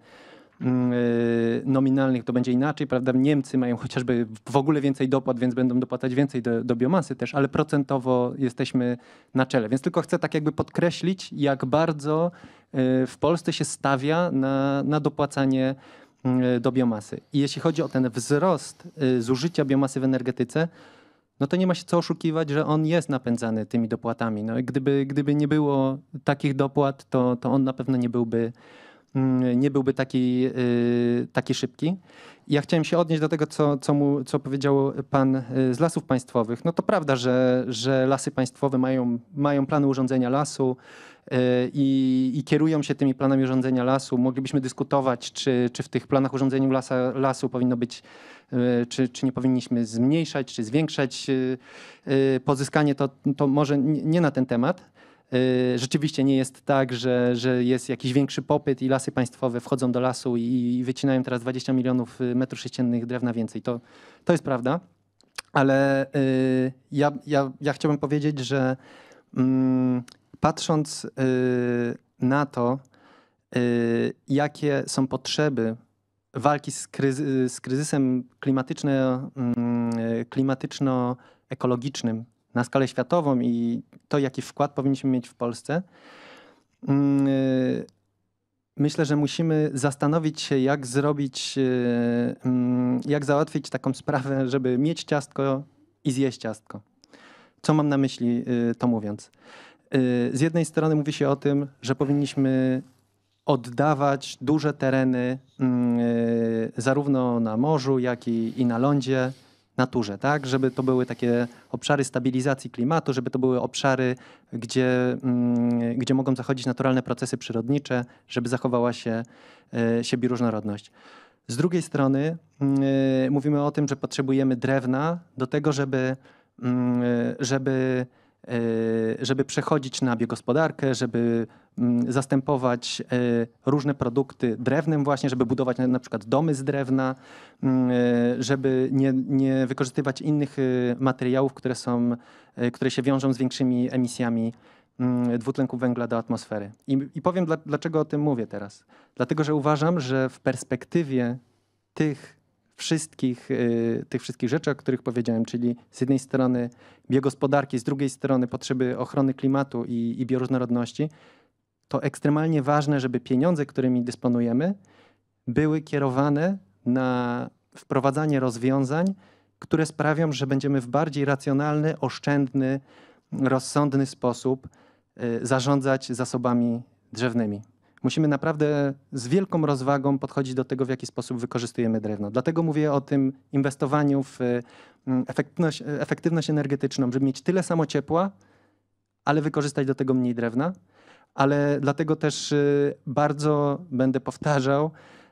nominalnych to będzie inaczej, prawda? Niemcy mają chociażby w ogóle więcej dopłat, więc będą dopłacać więcej do, do biomasy też, ale procentowo jesteśmy na czele. Więc tylko chcę tak jakby podkreślić, jak bardzo w Polsce się stawia na, na dopłacanie do biomasy. I jeśli chodzi o ten wzrost zużycia biomasy w energetyce, no to nie ma się co oszukiwać, że on jest napędzany tymi dopłatami. No, gdyby, gdyby nie było takich dopłat, to, to on na pewno nie byłby nie byłby taki, yy, taki szybki. Ja chciałem się odnieść do tego, co, co, mu, co powiedział pan z Lasów Państwowych. No to prawda, że, że Lasy Państwowe mają, mają plany urządzenia lasu yy, i, i kierują się tymi planami urządzenia lasu. Moglibyśmy dyskutować, czy, czy w tych planach urządzenia lasa, lasu powinno być, yy, czy, czy nie powinniśmy zmniejszać, czy zwiększać yy, yy, pozyskanie. To, to może nie na ten temat. Rzeczywiście nie jest tak, że, że jest jakiś większy popyt i Lasy Państwowe wchodzą do lasu i wycinają teraz dwadzieścia milionów metrów sześciennych drewna więcej. To, to jest prawda, ale ja, ja, ja chciałbym powiedzieć, że patrząc y, na to, y, jakie są potrzeby walki z, kryzy, z kryzysem klimatyczno, y, klimatyczno-ekologicznym na skalę światową i to, jaki wkład powinniśmy mieć w Polsce, y, myślę, że musimy zastanowić się, jak zrobić, y, y, jak załatwić taką sprawę, żeby mieć ciastko i zjeść ciastko. Co mam na myśli, y, to mówiąc? Z jednej strony mówi się o tym, że powinniśmy oddawać duże tereny zarówno na morzu, jak i, i na lądzie naturze, tak? Żeby to były takie obszary stabilizacji klimatu, żeby to były obszary, gdzie, gdzie mogą zachodzić naturalne procesy przyrodnicze, żeby zachowała się, się bioróżnorodność. Z drugiej strony mówimy o tym, że potrzebujemy drewna do tego, żeby, żeby żeby przechodzić na biogospodarkę, żeby zastępować różne produkty drewnem właśnie, żeby budować na przykład domy z drewna, żeby nie, nie wykorzystywać innych materiałów, które są, które się wiążą z większymi emisjami dwutlenku węgla do atmosfery. I, i powiem, dla, dlaczego o tym mówię teraz. Dlatego, że uważam, że w perspektywie tych wszystkich, tych wszystkich rzeczy, o których powiedziałem, czyli z jednej strony biogospodarki, z drugiej strony potrzeby ochrony klimatu i, i bioróżnorodności, to ekstremalnie ważne, żeby pieniądze, którymi dysponujemy, były kierowane na wprowadzanie rozwiązań, które sprawią, że będziemy w bardziej racjonalny, oszczędny, rozsądny sposób zarządzać zasobami drzewnymi. Musimy naprawdę z wielką rozwagą podchodzić do tego, w jaki sposób wykorzystujemy drewno. Dlatego mówię o tym inwestowaniu w efektywność, efektywność energetyczną, żeby mieć tyle samo ciepła, ale wykorzystać do tego mniej drewna. Ale dlatego też bardzo będę powtarzał,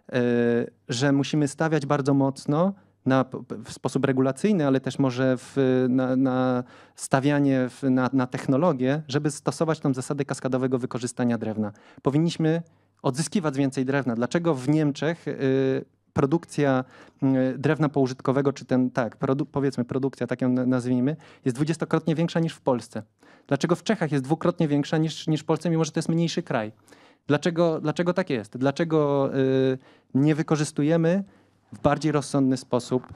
że musimy stawiać bardzo mocno na, w sposób regulacyjny, ale też może w, na, na stawianie w, na, na technologię, żeby stosować tą zasadę kaskadowego wykorzystania drewna. Powinniśmy odzyskiwać więcej drewna. Dlaczego w Niemczech y, produkcja y, drewna poużytkowego, czy ten, tak, produ, powiedzmy produkcja, tak ją nazwijmy, jest dwudziestokrotnie większa niż w Polsce? Dlaczego w Czechach jest dwukrotnie większa niż, niż w Polsce, mimo że to jest mniejszy kraj? Dlaczego, dlaczego tak jest? Dlaczego y, nie wykorzystujemy w bardziej rozsądny sposób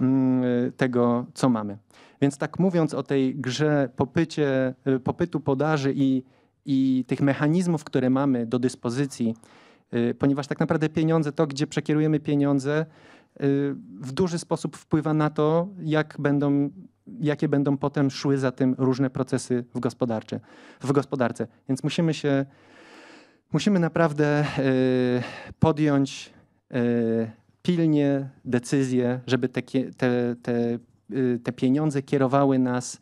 tego, co mamy. Więc tak mówiąc o tej grze popycie, popytu, podaży i, i tych mechanizmów, które mamy do dyspozycji, ponieważ tak naprawdę pieniądze, to gdzie przekierujemy pieniądze, w duży sposób wpływa na to, jak będą, jakie będą potem szły za tym różne procesy w, gospodarce. w gospodarce. Więc musimy się, musimy naprawdę podjąć pilnie decyzje, żeby te, te, te, te pieniądze kierowały nas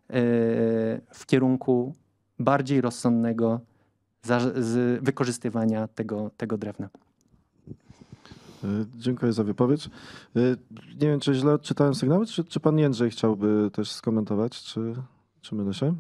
w kierunku bardziej rozsądnego z wykorzystywania tego, tego drewna. Dziękuję za wypowiedź. Nie wiem, czy źle odczytałem sygnały, czy, czy pan Jędrzej chciałby też skomentować, czy, czy mylę się?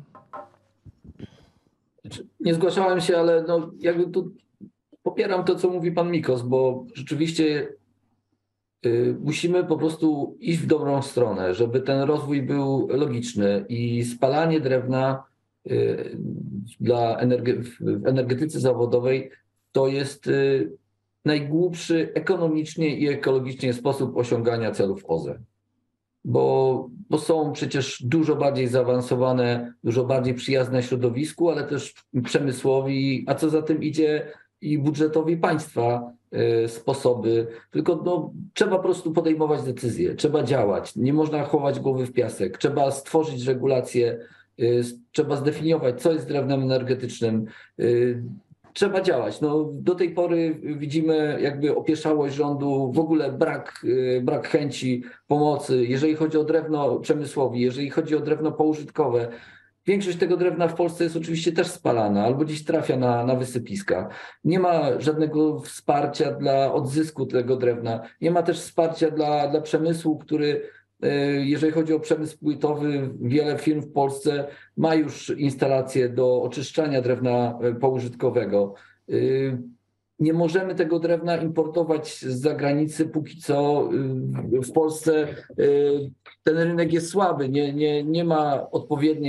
Nie zgłaszałem się, ale no jakby tu popieram to, co mówi pan Mikos, bo rzeczywiście musimy po prostu iść w dobrą stronę, żeby ten rozwój był logiczny i spalanie drewna dla energe- w energetyce zawodowej to jest najgłupszy ekonomicznie i ekologicznie sposób osiągania celów O Z E. Bo, bo są przecież dużo bardziej zaawansowane, dużo bardziej przyjazne środowisku, ale też przemysłowi, a co za tym idzie i budżetowi państwa sposoby, tylko no, trzeba po prostu podejmować decyzje, trzeba działać, nie można chować głowy w piasek, trzeba stworzyć regulacje, trzeba zdefiniować, co jest drewnem energetycznym, trzeba działać. No, do tej pory widzimy jakby opieszałość rządu, w ogóle brak, brak chęci pomocy, jeżeli chodzi o drewno przemysłowi, jeżeli chodzi o drewno poużytkowe. Większość tego drewna w Polsce jest oczywiście też spalana albo gdzieś trafia na, na wysypiska. Nie ma żadnego wsparcia dla odzysku tego drewna. Nie ma też wsparcia dla, dla przemysłu, który, jeżeli chodzi o przemysł płytowy, wiele firm w Polsce ma już instalacje do oczyszczania drewna poużytkowego. Nie możemy tego drewna importować z zagranicy, póki co w Polsce ten rynek jest słaby, nie, nie, nie ma odpowiedniej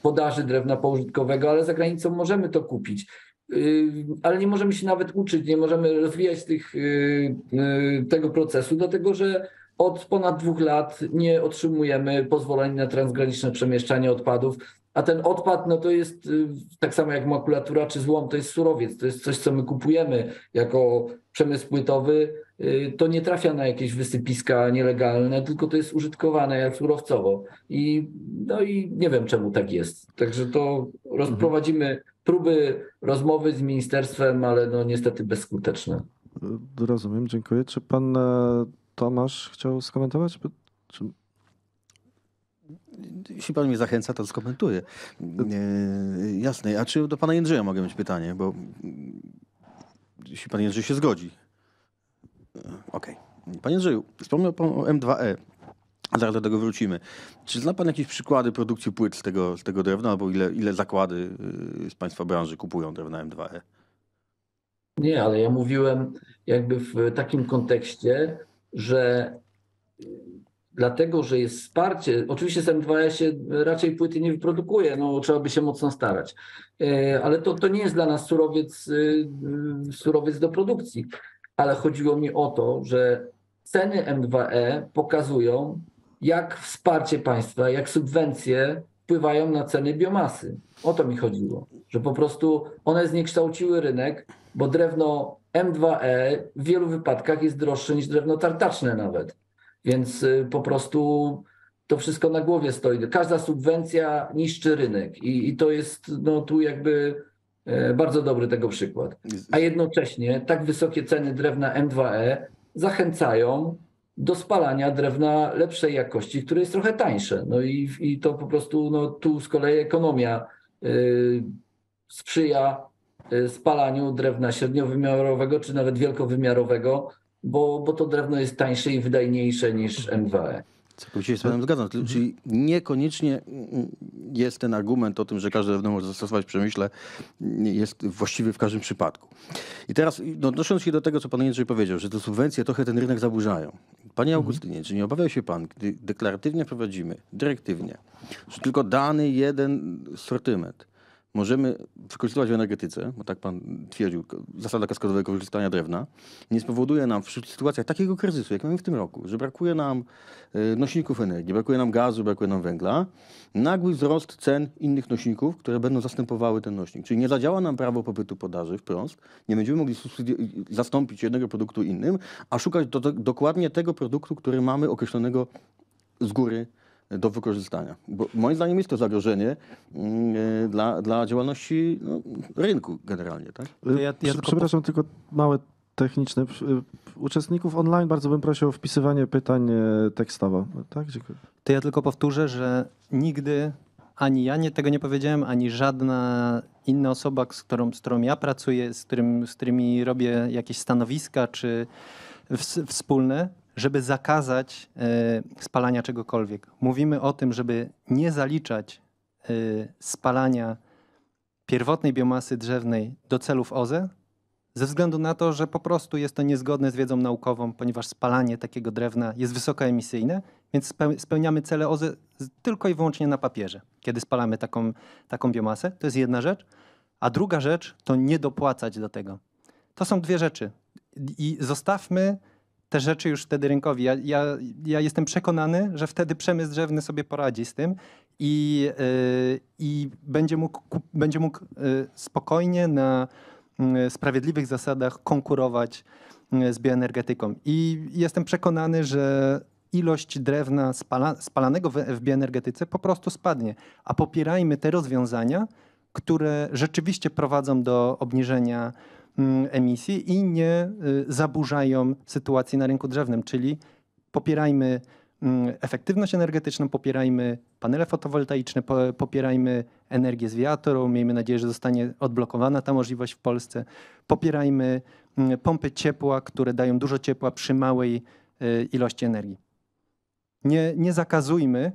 podaży drewna poużytkowego, ale za granicą możemy to kupić. Ale nie możemy się nawet uczyć, nie możemy rozwijać tych, tego procesu, dlatego że od ponad dwóch lat nie otrzymujemy pozwoleń na transgraniczne przemieszczanie odpadów, a ten odpad no to jest tak samo jak makulatura czy złom, to jest surowiec, to jest coś, co my kupujemy jako przemysł płytowy, to nie trafia na jakieś wysypiska nielegalne, tylko to jest użytkowane jak surowcowo i no i nie wiem czemu tak jest, także to rozprowadzimy próby rozmowy z ministerstwem, ale no niestety bezskuteczne. Rozumiem, dziękuję. Czy pan e, Tomasz chciał skomentować? Czy... Jeśli pan mnie zachęca, to skomentuję. E, jasne. A czy do pana Jędrzeja mogę mieć pytanie? Bo jeśli pan Jędrzej się zgodzi. Okej. Okay. Panie Jędrzeju, wspomniał pan o M dwa E. Zaraz do tego wrócimy. Czy zna pan jakieś przykłady produkcji płyt z tego, z tego drewna, albo ile, ile zakłady z państwa branży kupują drewna M dwa E? Nie, ale ja mówiłem jakby w takim kontekście, że dlatego, że jest wsparcie, oczywiście z M dwa E się raczej płyty nie wyprodukuje, no trzeba by się mocno starać, ale to, to nie jest dla nas surowiec, surowiec do produkcji, ale chodziło mi o to, że ceny M dwa E pokazują, jak wsparcie państwa, jak subwencje wpływają na ceny biomasy. O to mi chodziło, że po prostu one zniekształciły rynek, bo drewno M dwa E w wielu wypadkach jest droższe niż drewno tartaczne nawet. Więc po prostu to wszystko na głowie stoi. Każda subwencja niszczy rynek i, i to jest no, tu jakby bardzo dobry tego przykład. A jednocześnie tak wysokie ceny drewna M dwa E zachęcają do spalania drewna lepszej jakości, które jest trochę tańsze. No i, i to po prostu no, tu z kolei ekonomia y, sprzyja y, spalaniu drewna średniowymiarowego czy nawet wielkowymiarowego, bo, bo to drewno jest tańsze i wydajniejsze niż M dwa E. Całkowicie się z panem zgadzam, czyli niekoniecznie jest ten argument o tym, że każde drewno może zastosować w przemyśle, jest właściwy w każdym przypadku. I teraz no, odnosząc się do tego, co pan Jędrzej powiedział, że te subwencje trochę ten rynek zaburzają. Panie Augustynie, czy nie obawia się pan, gdy deklaratywnie prowadzimy, dyrektywnie, że tylko dany jeden sortyment możemy wykorzystywać w energetyce, bo tak pan twierdził, zasada kaskadowego wykorzystania drewna, nie spowoduje nam w sytuacjach takiego kryzysu, jak mamy w tym roku, że brakuje nam nośników energii, brakuje nam gazu, brakuje nam węgla, nagły wzrost cen innych nośników, które będą zastępowały ten nośnik. Czyli nie zadziała nam prawo popytu podaży wprost, nie będziemy mogli zastąpić jednego produktu innym, a szukać do, do, dokładnie tego produktu, który mamy określonego z góry do wykorzystania. Bo moim zdaniem jest to zagrożenie yy, dla, dla działalności no, rynku generalnie. Tak? Ja- ja Prze- tylko Przepraszam, tylko małe techniczne. Uczestników online bardzo bym prosił o wpisywanie pytań e, tekstowo. Tak, dziękuję. To ja tylko powtórzę, że nigdy ani ja nie, tego nie powiedziałem, ani żadna inna osoba, z którą, z którą ja pracuję, z, którym, z którymi robię jakieś stanowiska czy ws, wspólne, żeby zakazać y, spalania czegokolwiek. Mówimy o tym, żeby nie zaliczać y, spalania pierwotnej biomasy drzewnej do celów O Z E, ze względu na to, że po prostu jest to niezgodne z wiedzą naukową, ponieważ spalanie takiego drewna jest wysokoemisyjne, więc spełniamy cele O Z E tylko i wyłącznie na papierze, kiedy spalamy taką, taką biomasę. To jest jedna rzecz. A druga rzecz to nie dopłacać do tego. To są dwie rzeczy. I zostawmy te rzeczy już wtedy rynkowi. Ja, ja, ja jestem przekonany, że wtedy przemysł drzewny sobie poradzi z tym i, yy, i będzie mógł, będzie mógł yy, spokojnie na yy, sprawiedliwych zasadach konkurować yy, z bioenergetyką. I jestem przekonany, że ilość drewna spala, spalanego w, w bioenergetyce po prostu spadnie. A popierajmy te rozwiązania, które rzeczywiście prowadzą do obniżenia emisji i nie zaburzają sytuacji na rynku drzewnym, czyli popierajmy efektywność energetyczną, popierajmy panele fotowoltaiczne, popierajmy energię z wiatru, miejmy nadzieję, że zostanie odblokowana ta możliwość w Polsce, popierajmy pompy ciepła, które dają dużo ciepła przy małej ilości energii. Nie, nie zakazujmy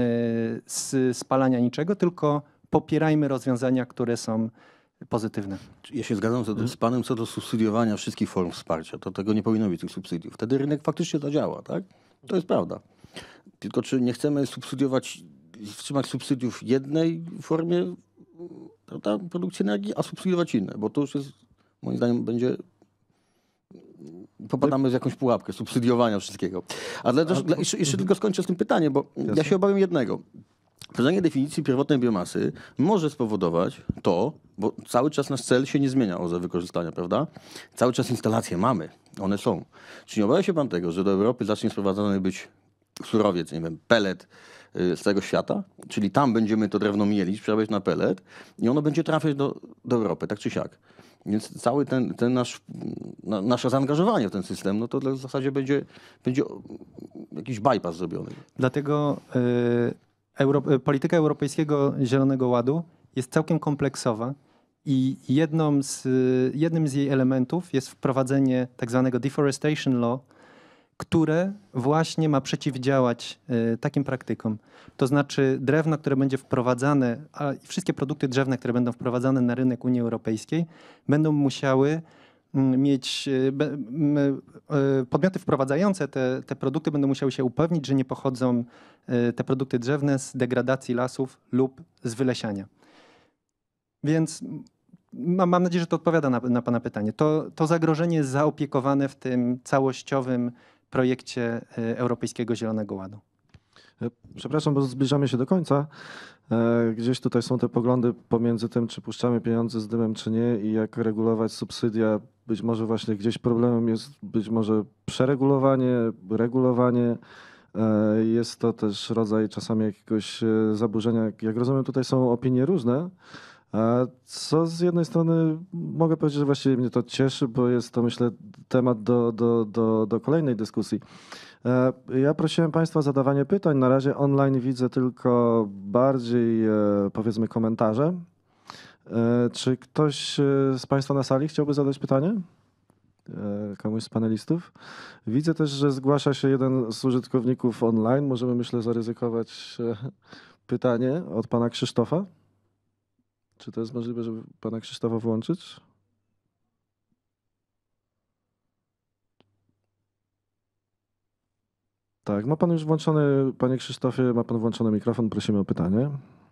spalania niczego, tylko popierajmy rozwiązania, które są pozytywne. Ja się zgadzam co do, z panem co do subsydiowania wszystkich form wsparcia. To tego nie powinno być tych subsydiów. Wtedy rynek faktycznie zadziała, tak? To jest prawda. Tylko czy nie chcemy subsydiować wstrzymać subsydiów w jednej formie, prawda, produkcji energii, a subsydiować inne, bo to już jest, moim zdaniem, będzie... Popadamy w jakąś pułapkę subsydiowania wszystkiego. Ale też, dla, jeszcze, jeszcze tylko skończę z tym pytaniem, bo ja Jasne. się obawiam jednego. Wprowadzenie definicji pierwotnej biomasy może spowodować to, bo cały czas nasz cel się nie zmienia o wykorzystania, prawda? Cały czas instalacje mamy, one są. Czy nie obawia się pan tego, że do Europy zacznie sprowadzany być surowiec, nie wiem, pellet y, z całego świata? Czyli tam będziemy to drewno mielić, przerabiać na pellet i ono będzie trafiać do, do Europy, tak czy siak. Więc cały ten, ten nasz, na, nasze zaangażowanie w ten system, no to w zasadzie będzie, będzie jakiś bypass zrobiony. Dlatego y, Euro, y, polityka Europejskiego Zielonego Ładu jest całkiem kompleksowa i jedną z, y, jednym z jej elementów jest wprowadzenie tak zwanego deforestation law, które właśnie ma przeciwdziałać y, takim praktykom. To znaczy drewno, które będzie wprowadzane, a i wszystkie produkty drzewne, które będą wprowadzane na rynek Unii Europejskiej, będą musiały mm, mieć, y, be- m, y, podmioty wprowadzające te, te produkty będą musiały się upewnić, że nie pochodzą y, te produkty drzewne z degradacji lasów lub z wylesiania. Więc mam, mam nadzieję, że to odpowiada na, na pana pytanie. To, to zagrożenie jest zaopiekowane w tym całościowym projekcie y, Europejskiego Zielonego Ładu. E, Przepraszam, bo zbliżamy się do końca. E, Gdzieś tutaj są te poglądy pomiędzy tym, czy puszczamy pieniądze z dymem, czy nie i jak regulować subsydia. Być może właśnie gdzieś problemem jest być może przeregulowanie, regulowanie. E, Jest to też rodzaj czasami jakiegoś e, zaburzenia. Jak- Jak rozumiem, tutaj są opinie różne. A co z jednej strony mogę powiedzieć, że właściwie mnie to cieszy, bo jest to, myślę, temat do, do, do, do kolejnej dyskusji. E, Ja prosiłem Państwa o zadawanie pytań. Na razie online widzę tylko bardziej, e, powiedzmy, komentarze. E, Czy ktoś e, z Państwa na sali chciałby zadać pytanie? E, Komuś z panelistów? Widzę też, że zgłasza się jeden z użytkowników online. Możemy, myślę, zaryzykować e, pytanie od Pana Krzysztofa. Czy to jest możliwe, żeby Pana Krzysztofa włączyć? Tak, ma Pan już włączony, Panie Krzysztofie, ma Pan włączony mikrofon. Prosimy o pytanie.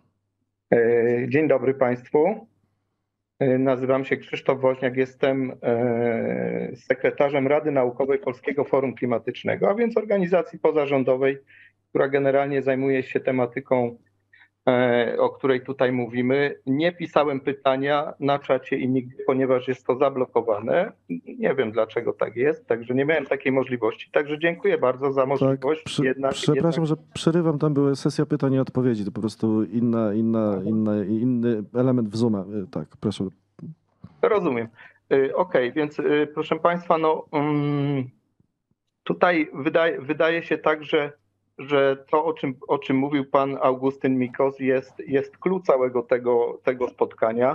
E, Dzień dobry Państwu. E, Nazywam się Krzysztof Woźniak, jestem e, sekretarzem Rady Naukowej Polskiego Forum Klimatycznego, a więc organizacji pozarządowej, która generalnie zajmuje się tematyką, e, o której tutaj mówimy. Nie pisałem pytania na czacie i nigdy, ponieważ jest to zablokowane. Nie wiem, dlaczego tak jest, także nie miałem takiej możliwości. Także dziękuję bardzo za Tak, możliwość. przy, jednak, przepraszam, jednak... że przerywam, tam była sesja pytań i odpowiedzi, to po prostu inna, inna, inna, inny element w Zoomie. Tak, proszę. Rozumiem. Y, Okej, więc y, proszę Państwa, no mm, tutaj wydaje, wydaje się tak, że, że to, o czym, o czym mówił Pan Augustyn Mikos, jest, jest clue całego tego, tego spotkania.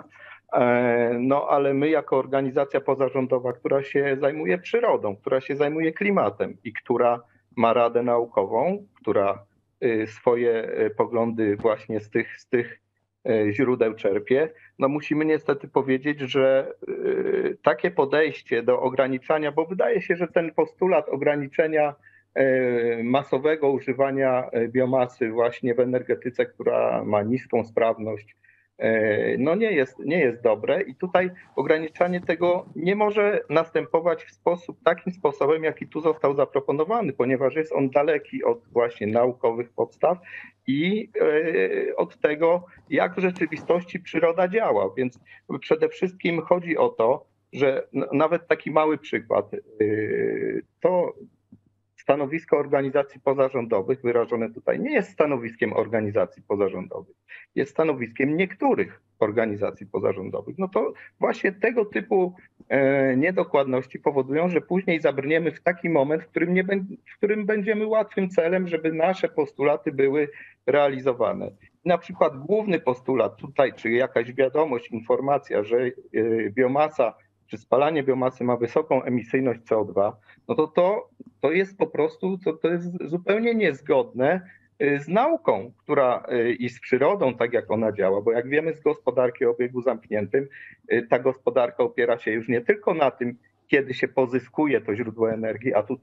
E, No ale my jako organizacja pozarządowa, która się zajmuje przyrodą, która się zajmuje klimatem i która ma Radę Naukową, która y, swoje y, poglądy właśnie z tych, z tych y, źródeł czerpie, no musimy niestety powiedzieć, że y, takie podejście do ograniczania, bo wydaje się, że ten postulat ograniczenia y, masowego używania y, biomasy właśnie w energetyce, która ma niską sprawność, y, no nie jest, nie jest dobre i tutaj ograniczanie tego nie może następować w sposób, takim sposobem, jaki tu został zaproponowany, ponieważ jest on daleki od właśnie naukowych podstaw i y, od tego, jak w rzeczywistości przyroda działa. Więc przede wszystkim chodzi o to, że n- nawet taki mały przykład, y, to stanowisko organizacji pozarządowych wyrażone tutaj nie jest stanowiskiem organizacji pozarządowych, jest stanowiskiem niektórych organizacji pozarządowych. No to właśnie tego typu e, niedokładności powodują, że później zabrniemy w taki moment, w którym, nie bę- w którym będziemy łatwym celem, żeby nasze postulaty były realizowane. Na przykład główny postulat tutaj, czy jakaś wiadomość, informacja, że e, biomasa czy spalanie biomasy ma wysoką emisyjność C O dwa, no to to, to jest po prostu, to, to jest zupełnie niezgodne y, z nauką, która y, i z przyrodą, tak jak ona działa, bo jak wiemy z gospodarki o obiegu zamkniętym, y, ta gospodarka opiera się już nie tylko na tym, kiedy się pozyskuje to źródło energii, a tutaj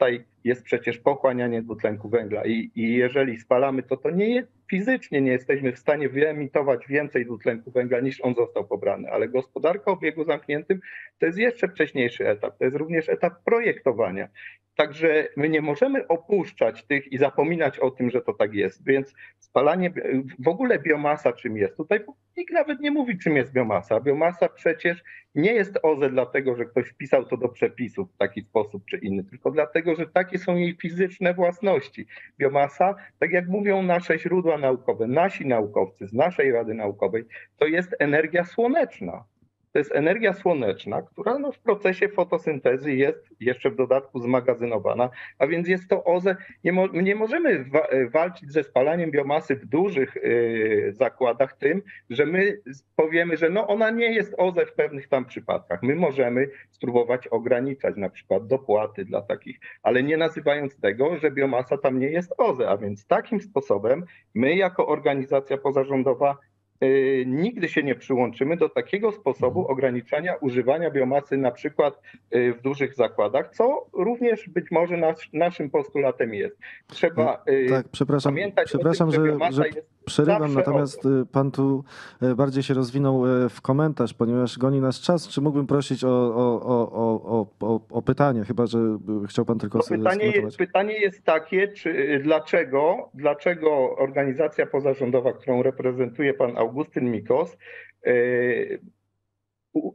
jest przecież pochłanianie dwutlenku węgla i, i jeżeli spalamy to, to nie jest, fizycznie nie jesteśmy w stanie wyemitować więcej dwutlenku węgla niż on został pobrany, ale gospodarka o obiegu zamkniętym to jest jeszcze wcześniejszy etap, to jest również etap projektowania. Także my nie możemy opuszczać tych i zapominać o tym, że to tak jest, więc spalanie, w ogóle biomasa czym jest? Tutaj nikt nawet nie mówi, czym jest biomasa. Biomasa przecież nie jest O Z E dlatego, że ktoś wpisał to do przepisów w taki sposób czy inny, tylko dlatego, że takie są jej fizyczne własności. Biomasa, tak jak mówią nasze źródła naukowe, nasi naukowcy z naszej Rady Naukowej, to jest energia słoneczna. To jest energia słoneczna, która no w procesie fotosyntezy jest jeszcze w dodatku zmagazynowana, a więc jest to O Z E. Nie, mo nie możemy wa walczyć ze spalaniem biomasy w dużych yy, zakładach tym, że my powiemy, że no ona nie jest O Z E w pewnych tam przypadkach. My możemy spróbować ograniczać na przykład dopłaty dla takich, ale nie nazywając tego, że biomasa tam nie jest O Z E, a więc takim sposobem my jako organizacja pozarządowa Yy, nigdy się nie przyłączymy do takiego sposobu ograniczania używania biomasy na przykład yy, w dużych zakładach, co również być może nas, naszym postulatem jest. Trzeba yy, tak, przepraszam, pamiętać przepraszam, o tym, że, że, biomasa że jest przerywam, zawsze natomiast O Z E. y, pan tu y, bardziej się rozwinął y, w komentarz, ponieważ goni nas czas. Czy mógłbym prosić o, o, o, o, o, o pytanie, chyba że y, chciał pan tylko No sobie pytanie, skomentować. pytanie jest takie, czy dlaczego, dlaczego organizacja pozarządowa, którą reprezentuje pan Augustyn Mikos, yy, u,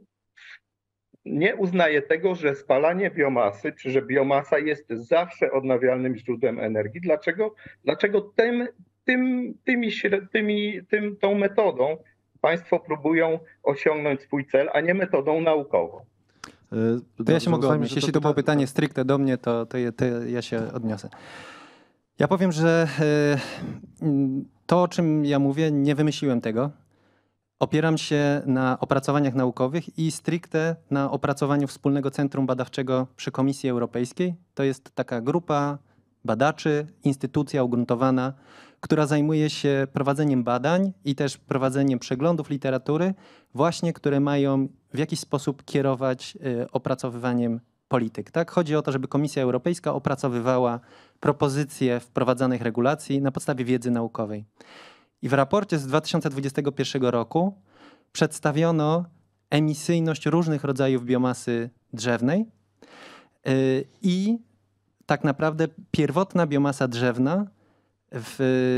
nie uznaje tego, że spalanie biomasy, czy że biomasa jest zawsze odnawialnym źródłem energii. Dlaczego, dlaczego tym, tym, tymi, tymi, tym, tą metodą państwo próbują osiągnąć swój cel, a nie metodą naukową? Y, To ja się mogę uznajmy, odnieść. że Jeśli to było pytanie stricte do mnie, to, to, je, to ja się odniosę. Ja powiem, że y, to, o czym ja mówię, nie wymyśliłem tego. Opieram się na opracowaniach naukowych i stricte na opracowaniu Wspólnego Centrum Badawczego przy Komisji Europejskiej. To jest taka grupa badaczy, instytucja ugruntowana, która zajmuje się prowadzeniem badań i też prowadzeniem przeglądów literatury, właśnie które mają w jakiś sposób kierować y, opracowywaniem polityk. Tak? Chodzi o to, żeby Komisja Europejska opracowywała propozycje wprowadzanych regulacji na podstawie wiedzy naukowej. I w raporcie z dwa tysiące dwudziestego pierwszego roku przedstawiono emisyjność różnych rodzajów biomasy drzewnej yy, i tak naprawdę pierwotna biomasa drzewna, w,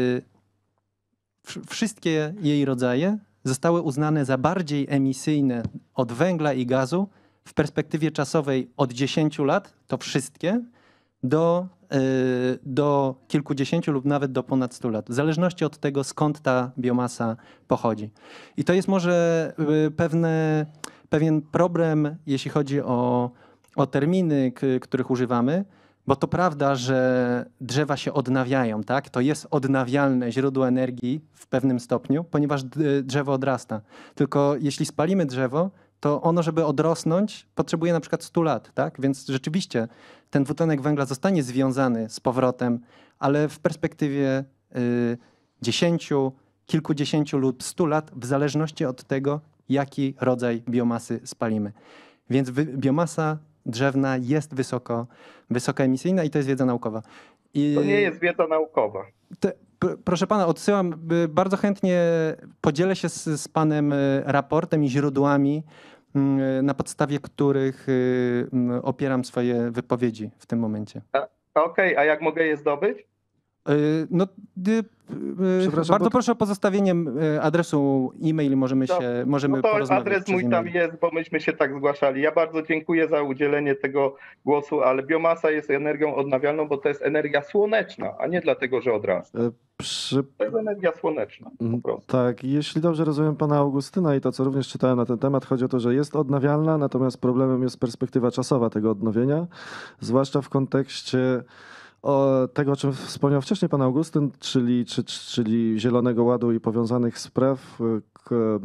w, wszystkie jej rodzaje zostały uznane za bardziej emisyjne od węgla i gazu w perspektywie czasowej od dziesięciu lat, to wszystkie, do, yy, do kilkudziesięciu lub nawet do ponad stu lat, w zależności od tego, skąd ta biomasa pochodzi. I to jest może yy, pewne, pewien problem, jeśli chodzi o, o terminy, k- których używamy, bo to prawda, że drzewa się odnawiają, tak? To jest odnawialne źródło energii w pewnym stopniu, ponieważ d- drzewo odrasta. Tylko jeśli spalimy drzewo, to ono, żeby odrosnąć, potrzebuje na przykład stu lat, tak? Więc rzeczywiście ten dwutlenek węgla zostanie związany z powrotem, ale w perspektywie y, dziesięciu, kilkudziesięciu lub stu lat, w zależności od tego, jaki rodzaj biomasy spalimy. Więc wy, biomasa drzewna jest wysoko, wysokoemisyjna i to jest wiedza naukowa. I To nie jest wiedza naukowa. te, p- proszę pana, odsyłam, y, bardzo chętnie podzielę się z, z panem y, raportem i źródłami, y, na podstawie których y, y, opieram swoje wypowiedzi w tym momencie. Okej, a jak mogę je zdobyć? Y, No, y, y, Przepraszam, bardzo bo- proszę o pozostawienie y, adresu e-mail, możemy się, Dobrze. możemy No to porozmawiać adres przez mój tam e-mail. jest, bo myśmy się tak zgłaszali. Ja bardzo dziękuję za udzielenie tego głosu, ale biomasa jest energią odnawialną, bo to jest energia słoneczna, a nie dlatego, że odrasta. Y, Przy, To jest energia słoneczna po Mm, prostu. Tak, jeśli dobrze rozumiem pana Augustyna i to, co również czytałem na ten temat, chodzi o to, że jest odnawialna, natomiast problemem jest perspektywa czasowa tego odnowienia, zwłaszcza w kontekście o tego, o czym wspomniał wcześniej pan Augustyn, czyli, czy, czyli Zielonego Ładu i powiązanych spraw. K-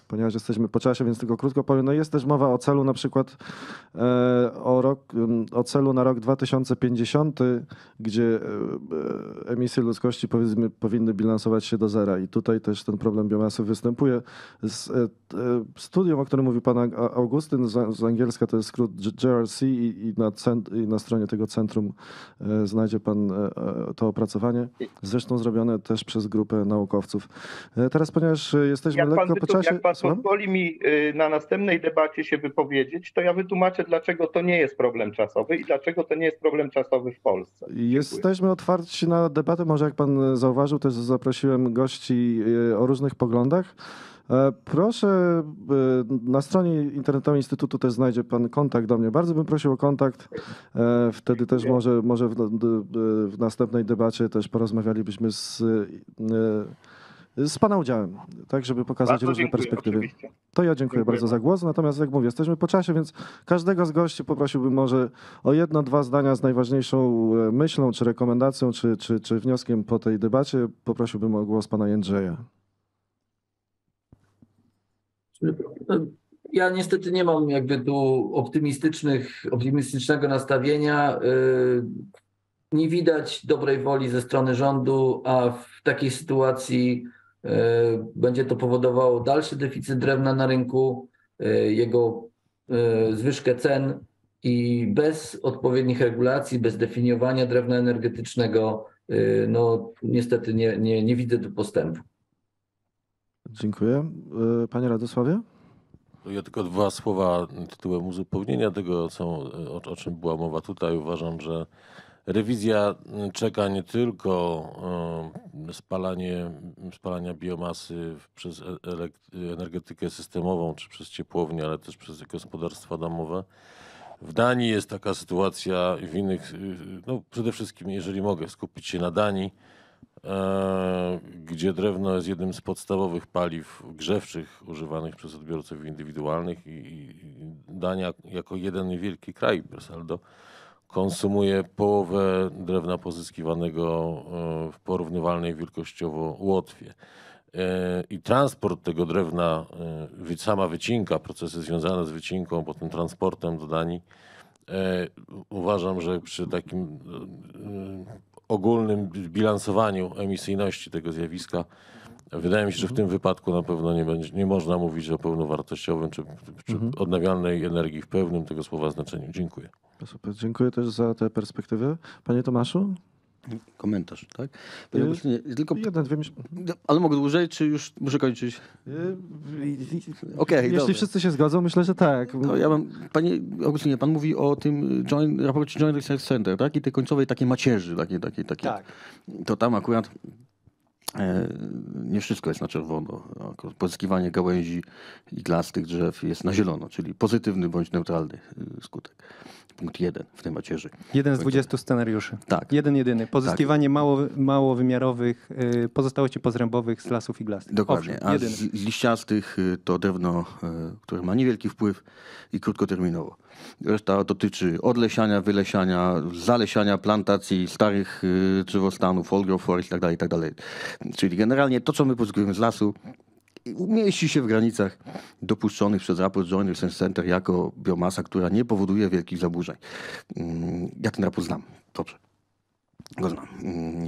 ponieważ jesteśmy po czasie, więc tylko krótko powiem. No jest też mowa o celu na przykład e, o, rok, o celu na rok dwa tysiące pięćdziesiąty, gdzie e, emisje ludzkości powiedzmy powinny bilansować się do zera i tutaj też ten problem biomasy występuje. Z, e, e, studium, o którym mówił pan Augustyn z, z angielska, to jest skrót G R C i, i, na cent, i na stronie tego centrum e, znajdzie pan e, to opracowanie. Zresztą zrobione też przez grupę naukowców. E, teraz, ponieważ jesteśmy Jak pan, lekko po wytu- czasie... jak pan Słucham? pozwoli mi y, na następnej debacie się wypowiedzieć, to ja wytłumaczę, dlaczego to nie jest problem czasowy i dlaczego to nie jest problem czasowy w Polsce. Jesteśmy otwarci na debatę. Może jak pan zauważył, też zaprosiłem gości e, o różnych poglądach. E, Proszę, e, na stronie internetowej Instytutu też znajdzie pan kontakt do mnie. Bardzo bym prosił o kontakt. E, Wtedy też może, może w, w następnej debacie też porozmawialibyśmy z, e, z pana udziałem, tak, żeby pokazać Bardzo różne dziękuję, perspektywy. oczywiście. To ja dziękuję, Dziękuję bardzo za głos. Natomiast jak mówię, jesteśmy po czasie, więc każdego z gości poprosiłbym może o jedno, dwa zdania z najważniejszą e, myślą, czy rekomendacją, czy, czy, czy wnioskiem po tej debacie. Poprosiłbym o głos pana Jędrzeja. Ja niestety nie mam jakby tu optymistycznych, optymistycznego nastawienia. Nie widać dobrej woli ze strony rządu, a w takiej sytuacji będzie to powodowało dalszy deficyt drewna na rynku, jego zwyżkę cen i bez odpowiednich regulacji, bez definiowania drewna energetycznego, no niestety nie, nie, nie widzę tu postępu. Dziękuję. E, Panie Radosławie? Ja tylko dwa słowa tytułem uzupełnienia tego, co, o, o czym była mowa tutaj. Uważam, że rewizja czeka nie tylko e, spalanie, spalania biomasy przez elek- energetykę systemową czy przez ciepłownie, ale też przez gospodarstwa domowe. W Danii jest taka sytuacja i w innych, no przede wszystkim, jeżeli mogę skupić się na Danii, e, gdzie drewno jest jednym z podstawowych paliw grzewczych używanych przez odbiorców indywidualnych i, i Dania jako jeden wielki kraj per saldo konsumuje połowę drewna pozyskiwanego e, w porównywalnej wielkościowo Łotwie. E, I transport tego drewna, e, sama wycinka, procesy związane z wycinką, potem transportem do Danii, e, uważam, że przy takim e, ogólnym bilansowaniu emisyjności tego zjawiska, wydaje mi się, że w tym wypadku na pewno nie, będzie, nie można mówić o pełnowartościowym czy, czy Mhm. odnawialnej energii w pełnym tego słowa znaczeniu. Dziękuję. Super, dziękuję też za tę perspektywę. Panie Tomaszu? Komentarz, tak? Panie Y, Augustynie, tylko, Jeden, dwie myśl. ale mogę dłużej, czy już muszę kończyć? Y, Okej, Jeśli dobra. wszyscy się zgodzą, myślę, że tak. No, ja mam, panie Augustynie, pan mówi o tym joint, raporcie Joint Research Center, tak? I tej końcowej takiej macierzy, takiej, takiej, takiej. Tak. To tam akurat e, nie wszystko jest na czerwono. Pozyskiwanie gałęzi iglastych drzew jest na zielono, czyli pozytywny bądź neutralny y, skutek. Punkt jeden w tej macierzy. Jeden z dwudziestu scenariuszy. Tak. Jeden jedyny. Pozyskiwanie mało, małowymiarowych y, pozostałości pozrębowych z lasów iglastych. Dokładnie. Owszem, A jedyny. z, z liściastych y, to drewno, y, które ma niewielki wpływ i krótkoterminowo. Reszta dotyczy odlesiania, wylesiania, zalesiania, plantacji starych y, drzewostanów, old growth forest itd., itd. Czyli generalnie to, co my pozyskujemy z lasu, mieści się w granicach dopuszczonych przez raport Joint Research Center jako biomasa, która nie powoduje wielkich zaburzeń. Mm, Ja ten raport znam. Dobrze. Go znam. Mm,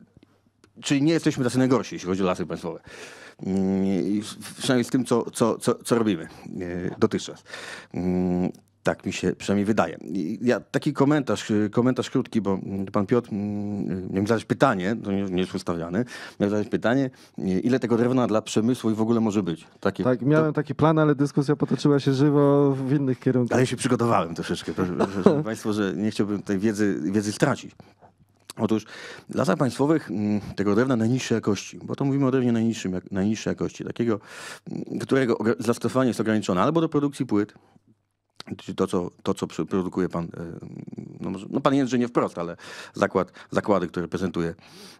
e, Czyli nie jesteśmy tacy najgorsi, jeśli chodzi o lasy państwowe. Mm, i w- Przynajmniej z tym, co, co, co, co robimy e, dotychczas. Mm, Tak mi się przynajmniej wydaje. I Ja taki komentarz, e, komentarz krótki, bo mm, pan Piotr mm, miał mi zadać pytanie, to nie, nie jest ustawiane, miał zadać pytanie, e, ile tego drewna dla przemysłu i w ogóle może być. Takie, Tak, miałem taki plan, ale dyskusja potoczyła się żywo w innych kierunkach. Ale ja się przygotowałem troszeczkę, proszę, proszę państwo, że nie chciałbym tej wiedzy, wiedzy stracić. Otóż w lasach państwowych mm, tego drewna najniższej jakości, bo to mówimy o drewnie najniższym, jak- najniższej jakości, takiego, mm, którego ogra- zastosowanie jest ograniczone albo do produkcji płyt, czyli to, co, to, co przy- produkuje pan, e, no, może, no pan Jędrzej nie wprost, ale zakład, zakłady, które reprezentuje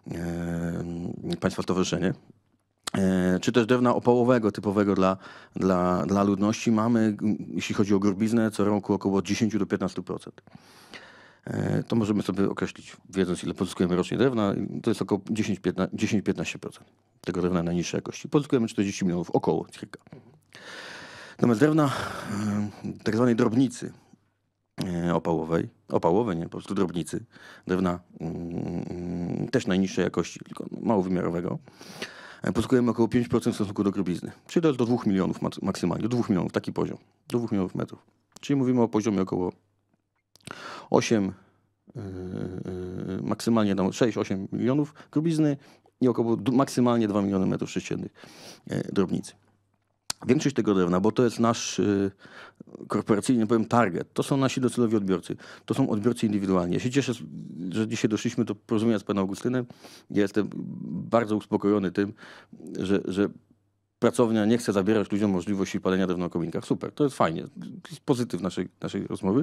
e, Państwa Stowarzyszenie. E, Czy też drewna opałowego, typowego dla, dla, dla ludności mamy, m, jeśli chodzi o grubiznę, co roku około dziesięć do piętnastu procent. E, To możemy sobie określić, wiedząc ile pozyskujemy rocznie drewna, to jest około dziesięć do piętnastu procent tego drewna najniższej jakości. Pozyskujemy czterdzieści milionów, około cirka. Natomiast drewna e, tak zwanej drobnicy e, opałowej, opałowej, nie, po prostu drobnicy, drewna mm, też najniższej jakości, tylko małowymiarowego, e, pozyskujemy około pięć procent w stosunku do grubizny. Czyli to jest do dwóch milionów mak- maksymalnie, do dwóch milionów, taki poziom, do dwóch milionów metrów. Czyli mówimy o poziomie około osiem, yy, yy, maksymalnie tam sześć osiem milionów grubizny i około d- maksymalnie dwa miliony metrów sześciennych yy, drobnicy. Większość tego drewna, bo to jest nasz yy, korporacyjny, powiem, target, to są nasi docelowi odbiorcy, to są odbiorcy indywidualni. Ja się cieszę, że dzisiaj doszliśmy do porozumienia z panem Augustynem. Ja jestem bardzo uspokojony tym, że, że pracownia nie chce zabierać ludziom możliwości palenia drewna na kominkach. Super, to jest fajnie, to jest pozytyw naszej, naszej rozmowy,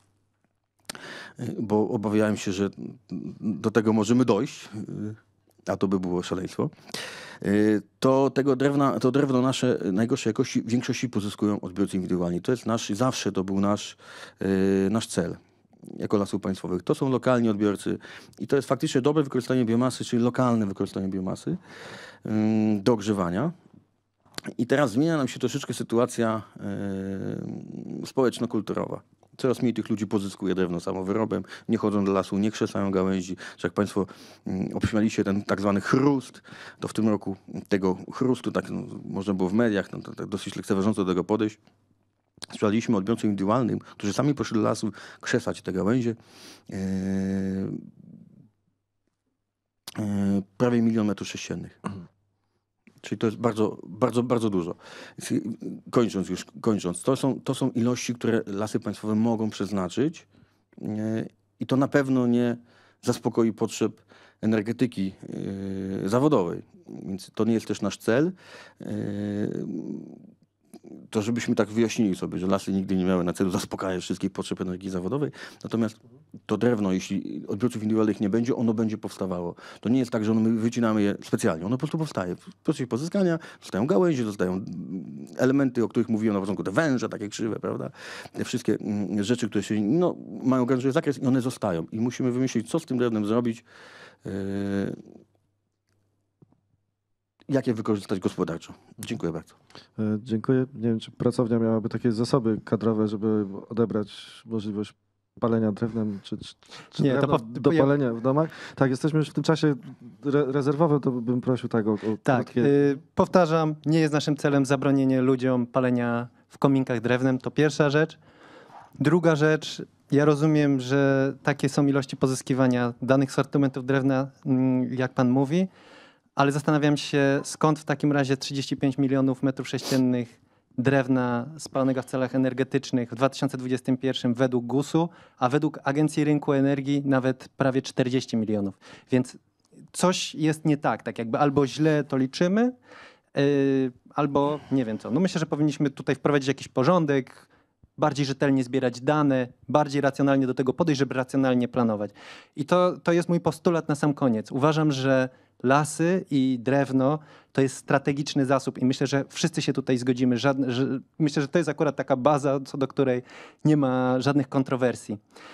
bo obawiałem się, że do tego możemy dojść, a to by było szaleństwo. To tego drewna, to drewno nasze najgorszej jakości w większości pozyskują odbiorcy indywidualni. To jest nasz, zawsze to był nasz, nasz cel jako Lasów Państwowych. To są lokalni odbiorcy i to jest faktycznie dobre wykorzystanie biomasy, czyli lokalne wykorzystanie biomasy do ogrzewania. I teraz zmienia nam się troszeczkę sytuacja yy, społeczno-kulturowa. Coraz mniej tych ludzi pozyskuje drewno samowyrobem, nie chodzą do lasu, nie krzesają gałęzi. Że jak Państwo yy, obśmialiście ten tak zwany chrust, to w tym roku tego chrustu, tak no, można było w mediach, no, to, tak dosyć lekceważąco do tego podejść. Sprzedaliśmy odbiorcom indywidualnym, którzy sami poszli do lasu krzesać te gałęzie, yy, yy, prawie milion metrów sześciennych. Czyli to jest bardzo, bardzo, bardzo dużo. Kończąc już, kończąc, to są, to są ilości, które Lasy Państwowe mogą przeznaczyć yy, i to na pewno nie zaspokoi potrzeb energetyki yy, zawodowej. Więc to nie jest też nasz cel. Yy, to żebyśmy tak wyjaśnili sobie, że lasy nigdy nie miały na celu zaspokajać wszystkich potrzeb energii zawodowej. Natomiast to drewno, jeśli odbiorców indywidualnych nie będzie, ono będzie powstawało. To nie jest tak, że ono, my wycinamy je specjalnie. Ono po prostu powstaje. W procesie pozyskania zostają gałęzie, zostają elementy, o których mówiłem na początku, te węże takie krzywe, prawda? Te wszystkie mm, rzeczy, które się no, mają ograniczony zakres i one zostają. I musimy wymyślić, co z tym drewnem zrobić, yy, jak je wykorzystać gospodarczo. Dziękuję bardzo. E, Dziękuję. Nie wiem, czy pracownia miałaby takie zasoby kadrowe, żeby odebrać możliwość palenia drewnem, czy, czy, czy Nie, to drewno pow- do ja- palenia w domach. Tak, jesteśmy już w tym czasie re rezerwowym, to bym prosił tak o, o Tak, krótkie... y, powtarzam, nie jest naszym celem zabronienie ludziom palenia w kominkach drewnem, to pierwsza rzecz. Druga rzecz, ja rozumiem, że takie są ilości pozyskiwania danych sortymentów drewna, mm, jak pan mówi, ale zastanawiam się, skąd w takim razie trzydzieści pięć milionów metrów sześciennych drewna spalonego w celach energetycznych w dwa tysiące dwudziestym pierwszym według gusu, a według Agencji Rynku Energii nawet prawie czterdzieści milionów. Więc coś jest nie tak, tak jakby albo źle to liczymy, yy, albo nie wiem co. No myślę, że powinniśmy tutaj wprowadzić jakiś porządek, bardziej rzetelnie zbierać dane, bardziej racjonalnie do tego podejść, żeby racjonalnie planować. I to, to jest mój postulat na sam koniec. Uważam, że lasy i drewno to jest strategiczny zasób i myślę, że wszyscy się tutaj zgodzimy. Żadne, że, myślę, że to jest akurat taka baza, co do której nie ma żadnych kontrowersji.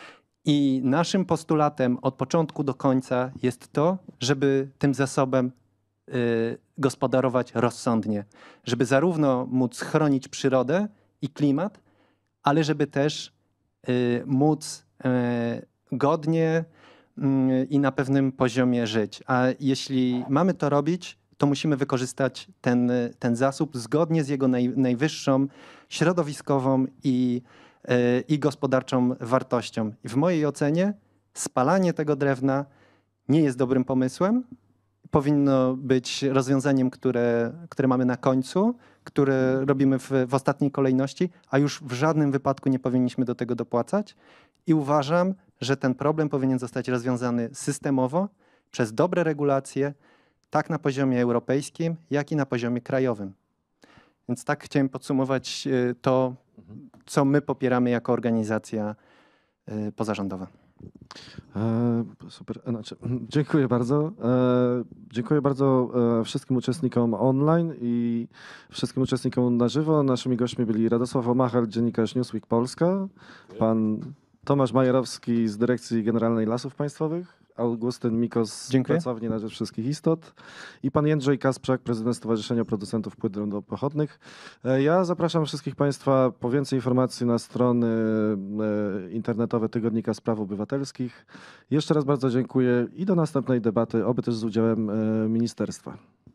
I naszym postulatem od początku do końca jest to, żeby tym zasobem y, gospodarować rozsądnie. Żeby zarówno móc chronić przyrodę i klimat, ale żeby też y, móc y, godnie y, i na pewnym poziomie żyć. A jeśli mamy to robić, to musimy wykorzystać ten, ten zasób zgodnie z jego naj, najwyższą środowiskową i, y, i gospodarczą wartością. I w mojej ocenie spalanie tego drewna nie jest dobrym pomysłem. Powinno być rozwiązaniem, które, które mamy na końcu, które robimy w, w ostatniej kolejności, a już w żadnym wypadku nie powinniśmy do tego dopłacać. I uważam, że ten problem powinien zostać rozwiązany systemowo przez dobre regulacje, tak na poziomie europejskim, jak i na poziomie krajowym. Więc tak chciałem podsumować y, to, co my popieramy jako organizacja y, pozarządowa. E, super, znaczy, dziękuję bardzo. E, dziękuję bardzo e, wszystkim uczestnikom online i wszystkim uczestnikom na żywo. Naszymi gośćmi byli Radosław Omachal, dziennikarz Newsweek Polska, pan Tomasz Majerowski z Dyrekcji Generalnej Lasów Państwowych, Augustyn Mikos, Dziękuję. Pracownia na Rzecz Wszystkich Istot i pan Jędrzej Kasprzak, prezydent Stowarzyszenia Producentów Płyt Drewnopochodnych. E, Ja zapraszam wszystkich państwa po więcej informacji na strony e, internetowe Tygodnika Spraw Obywatelskich. Jeszcze raz bardzo dziękuję i do następnej debaty, oby też z udziałem e, ministerstwa.